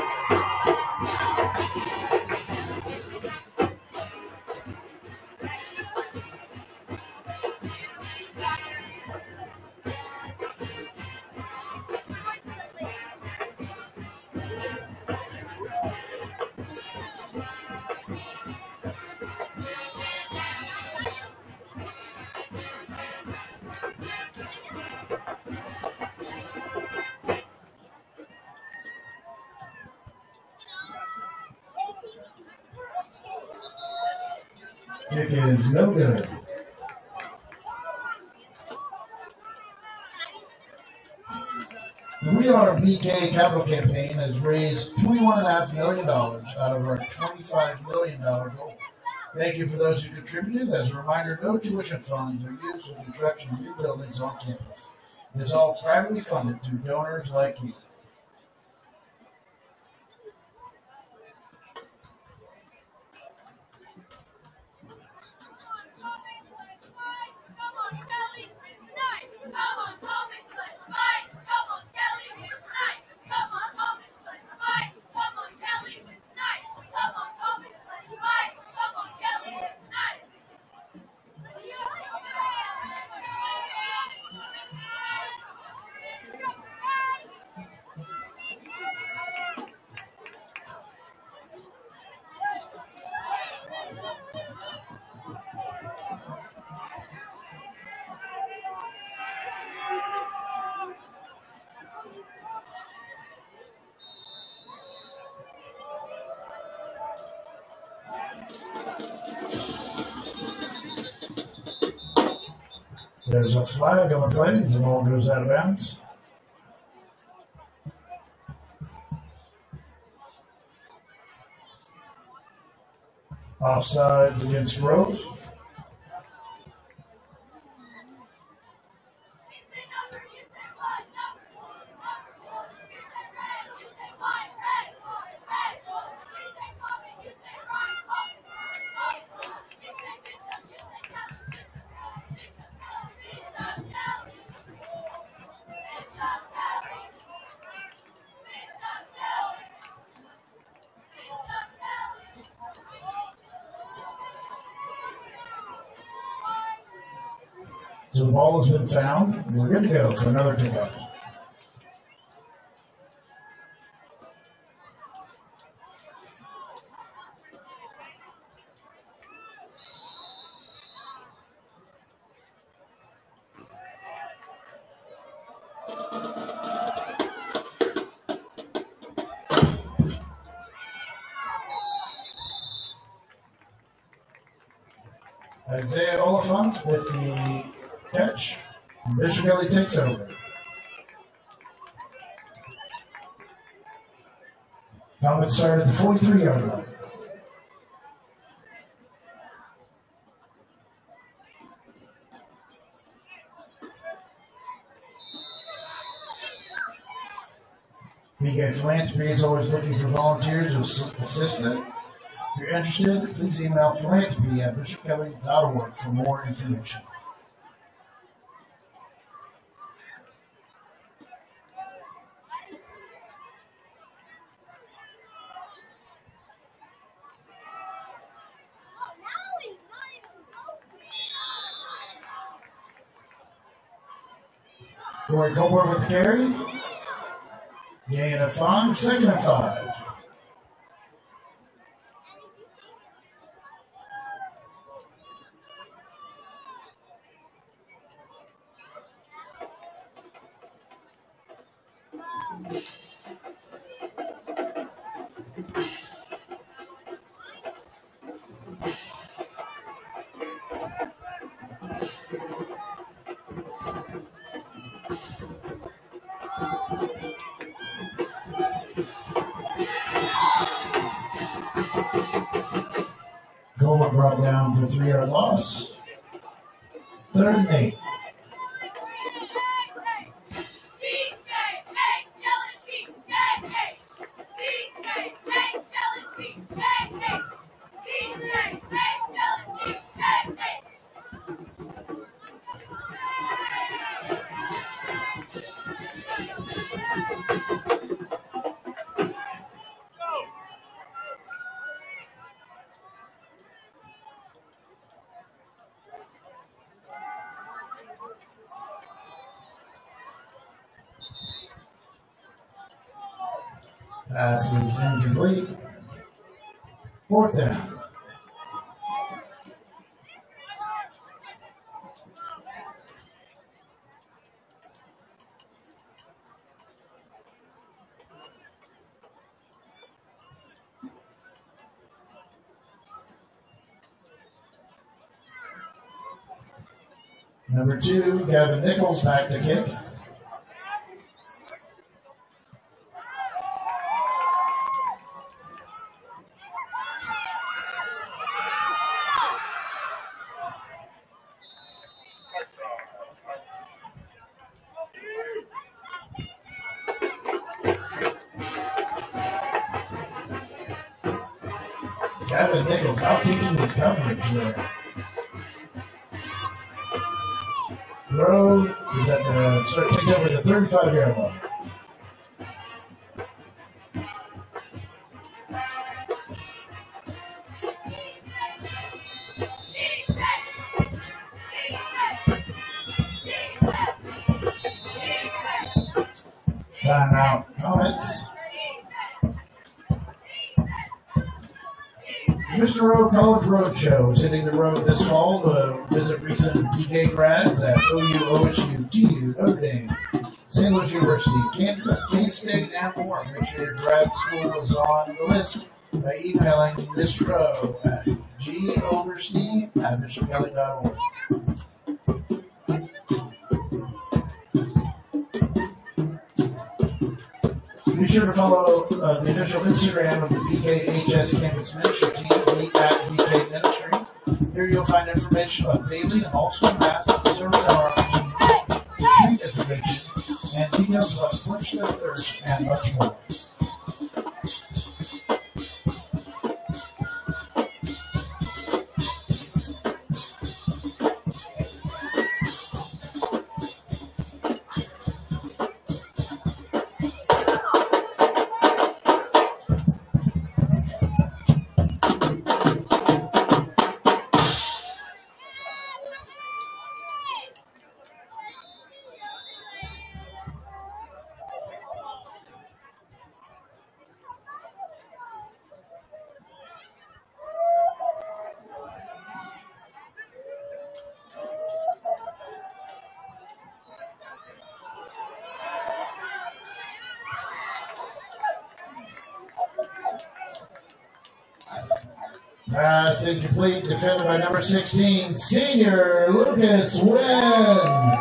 Speaker 1: Kick is no good. The We Are B K capital campaign has raised twenty-one point five million dollars out of our twenty-five million dollars goal. Thank you for those who contributed. As a reminder, no tuition funds are used for the construction of new buildings on campus. It is all privately funded through donors like you.
Speaker 7: Come on, Kelley, win tonight. Come on, Thomas, let's fight. Come on, Kelley, win tonight. Come on, Thomas, let's fight. Come on, Kelley, win tonight. Come on, Thomas, let's fight. Come on, Kelley, win tonight.
Speaker 1: There's a flag on the play as the ball goes out of bounds. Offsides against Grove.
Speaker 7: You say number, you say what? Number, number four. You say red, you say white, red, red. You say coffee, you say right, coffee, coffee. You say bishop, you say Kelley, bishop, bishop, bishop Kelley. Bishop Kelley. Bishop Kelley. Bishop Kelley.
Speaker 1: So the ball has been found. We're good to go for another kickoff. Isaiah Oliphant with the catch. Bishop Kelley takes over. Helmet started at the forty-three-yard line. B K Philanthropy is always looking for volunteers to assist them. If you're interested, please email philanthropy at bishop kelley dot org for more information. Corey Colbert with the carry. Gain of five, second and five. Ford brought down for a three-yard loss. Third and eight. Pass is incomplete. Fourth down. Number two, Gavin Nichols back to kick. Gavin Nichols out kicking his coverage there. Throw is at the start, takes over the thirty-five yard line. Timeout. Comments. Mister Road College Roadshow is hitting the road this fall to visit recent B K grads at O U, O S U, T U, Notre Dame, Saint Louis University, Kansas, K-State, and more. Make sure your grad school is on the list by emailing Mister Rowe at goverstein at bishop kelley dot org. Be sure to follow uh, the official Instagram of the B K H S Campus Ministry team, be at B K Ministry. Here you'll find information about daily and all school mass, service hour opportunities, retreat information, and details about quench their thirst, and much more. Pass incomplete, defended by number sixteen, senior Lucas Wynn.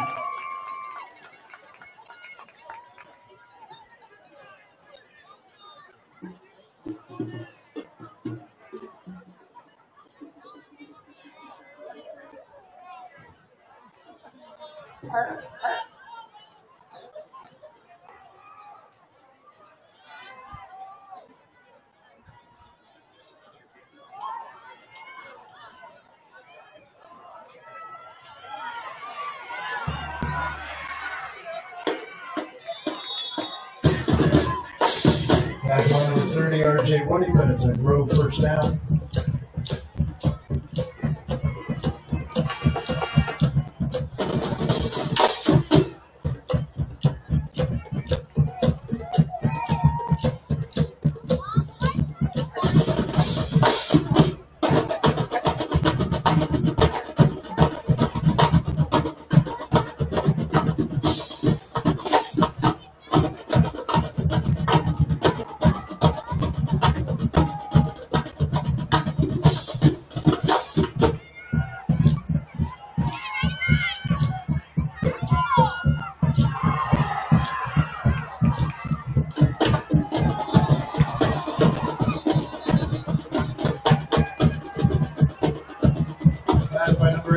Speaker 1: Back on the thirty, R J Woody, but it's a Grove first down.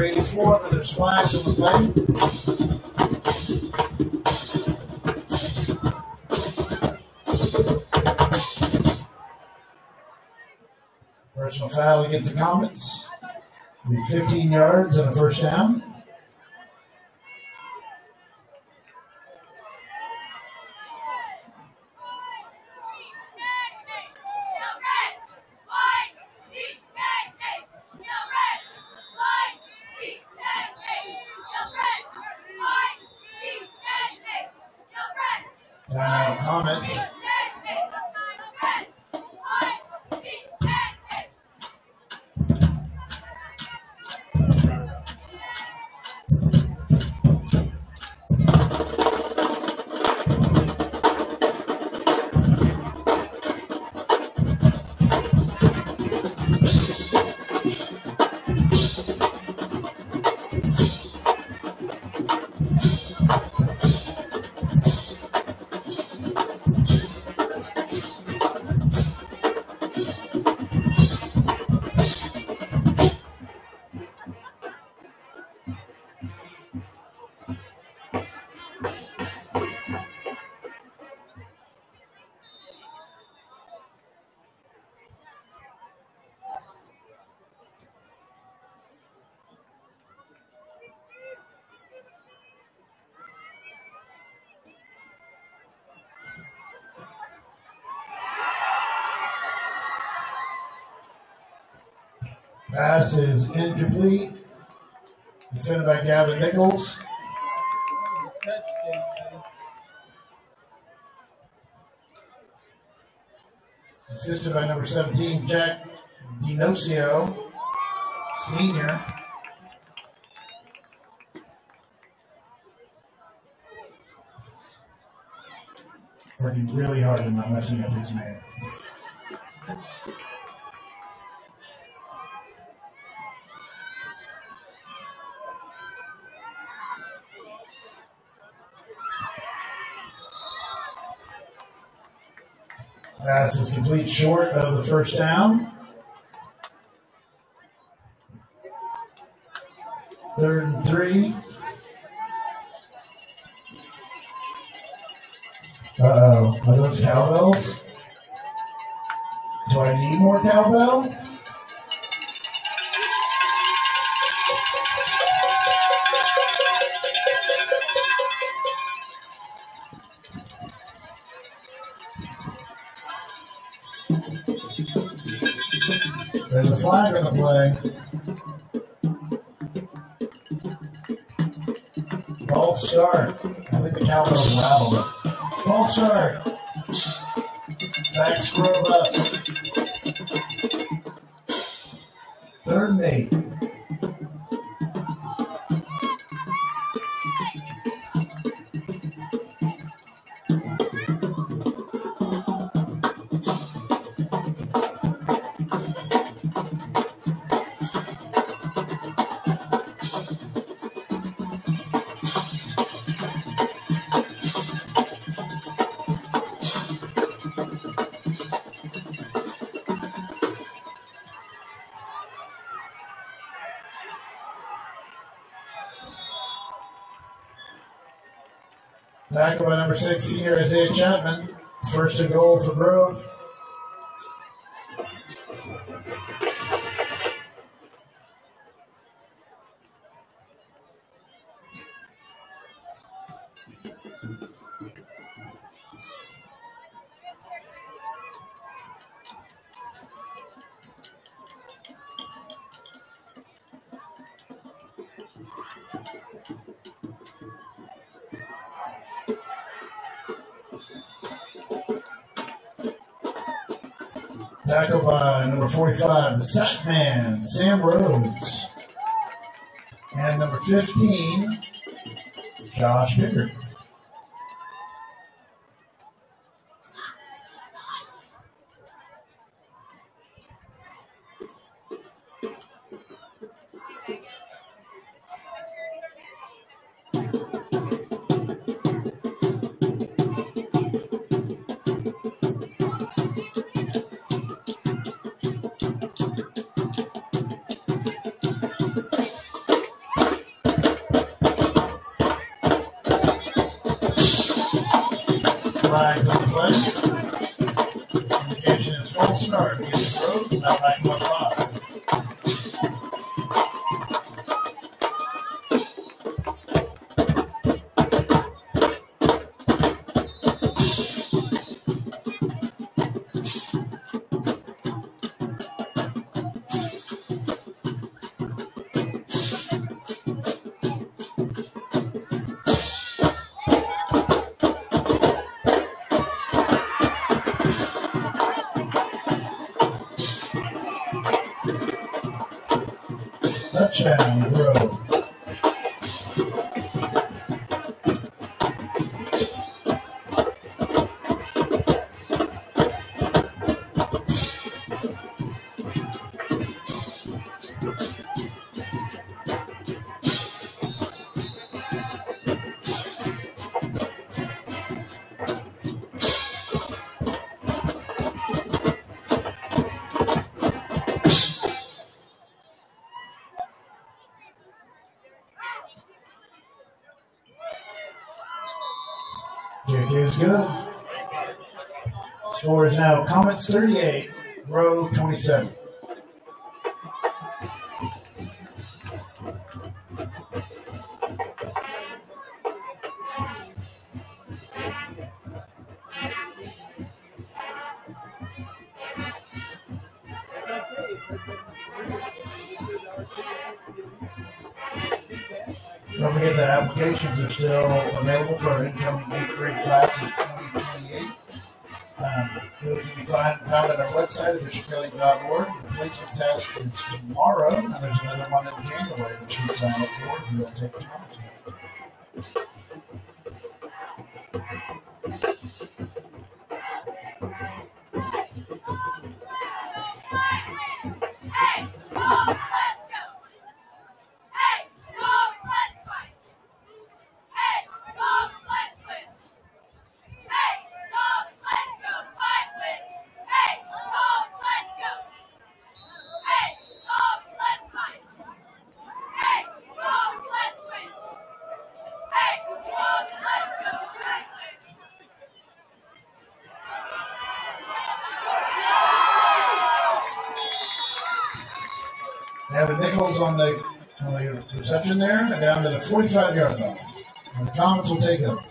Speaker 1: eighty-four, but there's flags on the play. Personal foul against the Comets. It'll be fifteen yards and a first down. Timeout Comets. Pass is incomplete. Defended by Gavin Nichols. Assisted by number seventeen, Jack Dinocio, senior. Working really hard and not messing up his name. Pass is complete short of the first down. Third and three. Uh-oh. Are those cowbells? Do I need more cowbell? There's a flag on the play. False start. I think the cowbell's rattled. False start. Back scrub up. Third and eight. Tackle by number six, senior Isaiah Chapman. It's first and goal for Grove. Tackle by number forty-five, the sack man, Sam Rhodes. And number fifteen, Josh Pickard. play. Indication is full start against Grove, about nine point five. Touchdown, Grove. J J is good. Score is now Comets thirty-eight, Grove twenty-seven. Don't forget that applications are still available for our incoming eighth grade class in twenty twenty-eight. Um, it can be find, found at our website at bishop kelley dot org. The placement test is tomorrow, and there's another one in January which you can sign up for if you don't take tomorrow's test. Evan Nichols on the, on the reception there, and down to the forty-five yard line. And the Comets will take it over.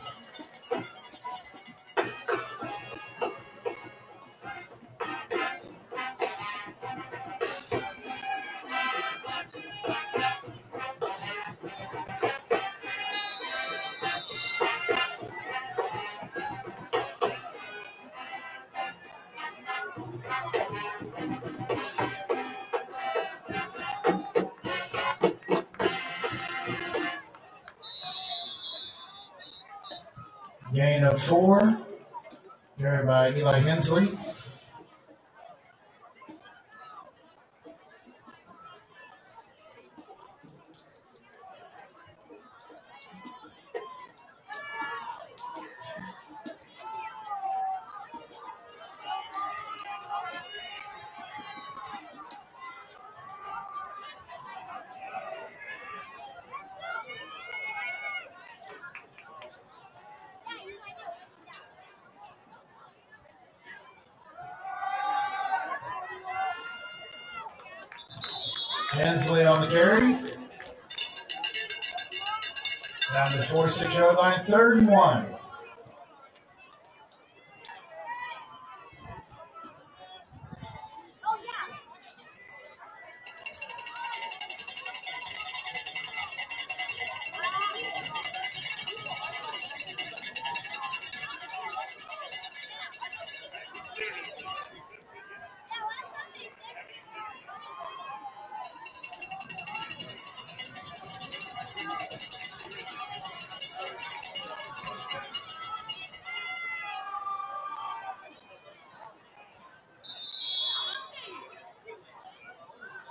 Speaker 1: Gain of four, carried by Eli Hensley. Hensley on the carry. Down to the forty-six yard line, third and one.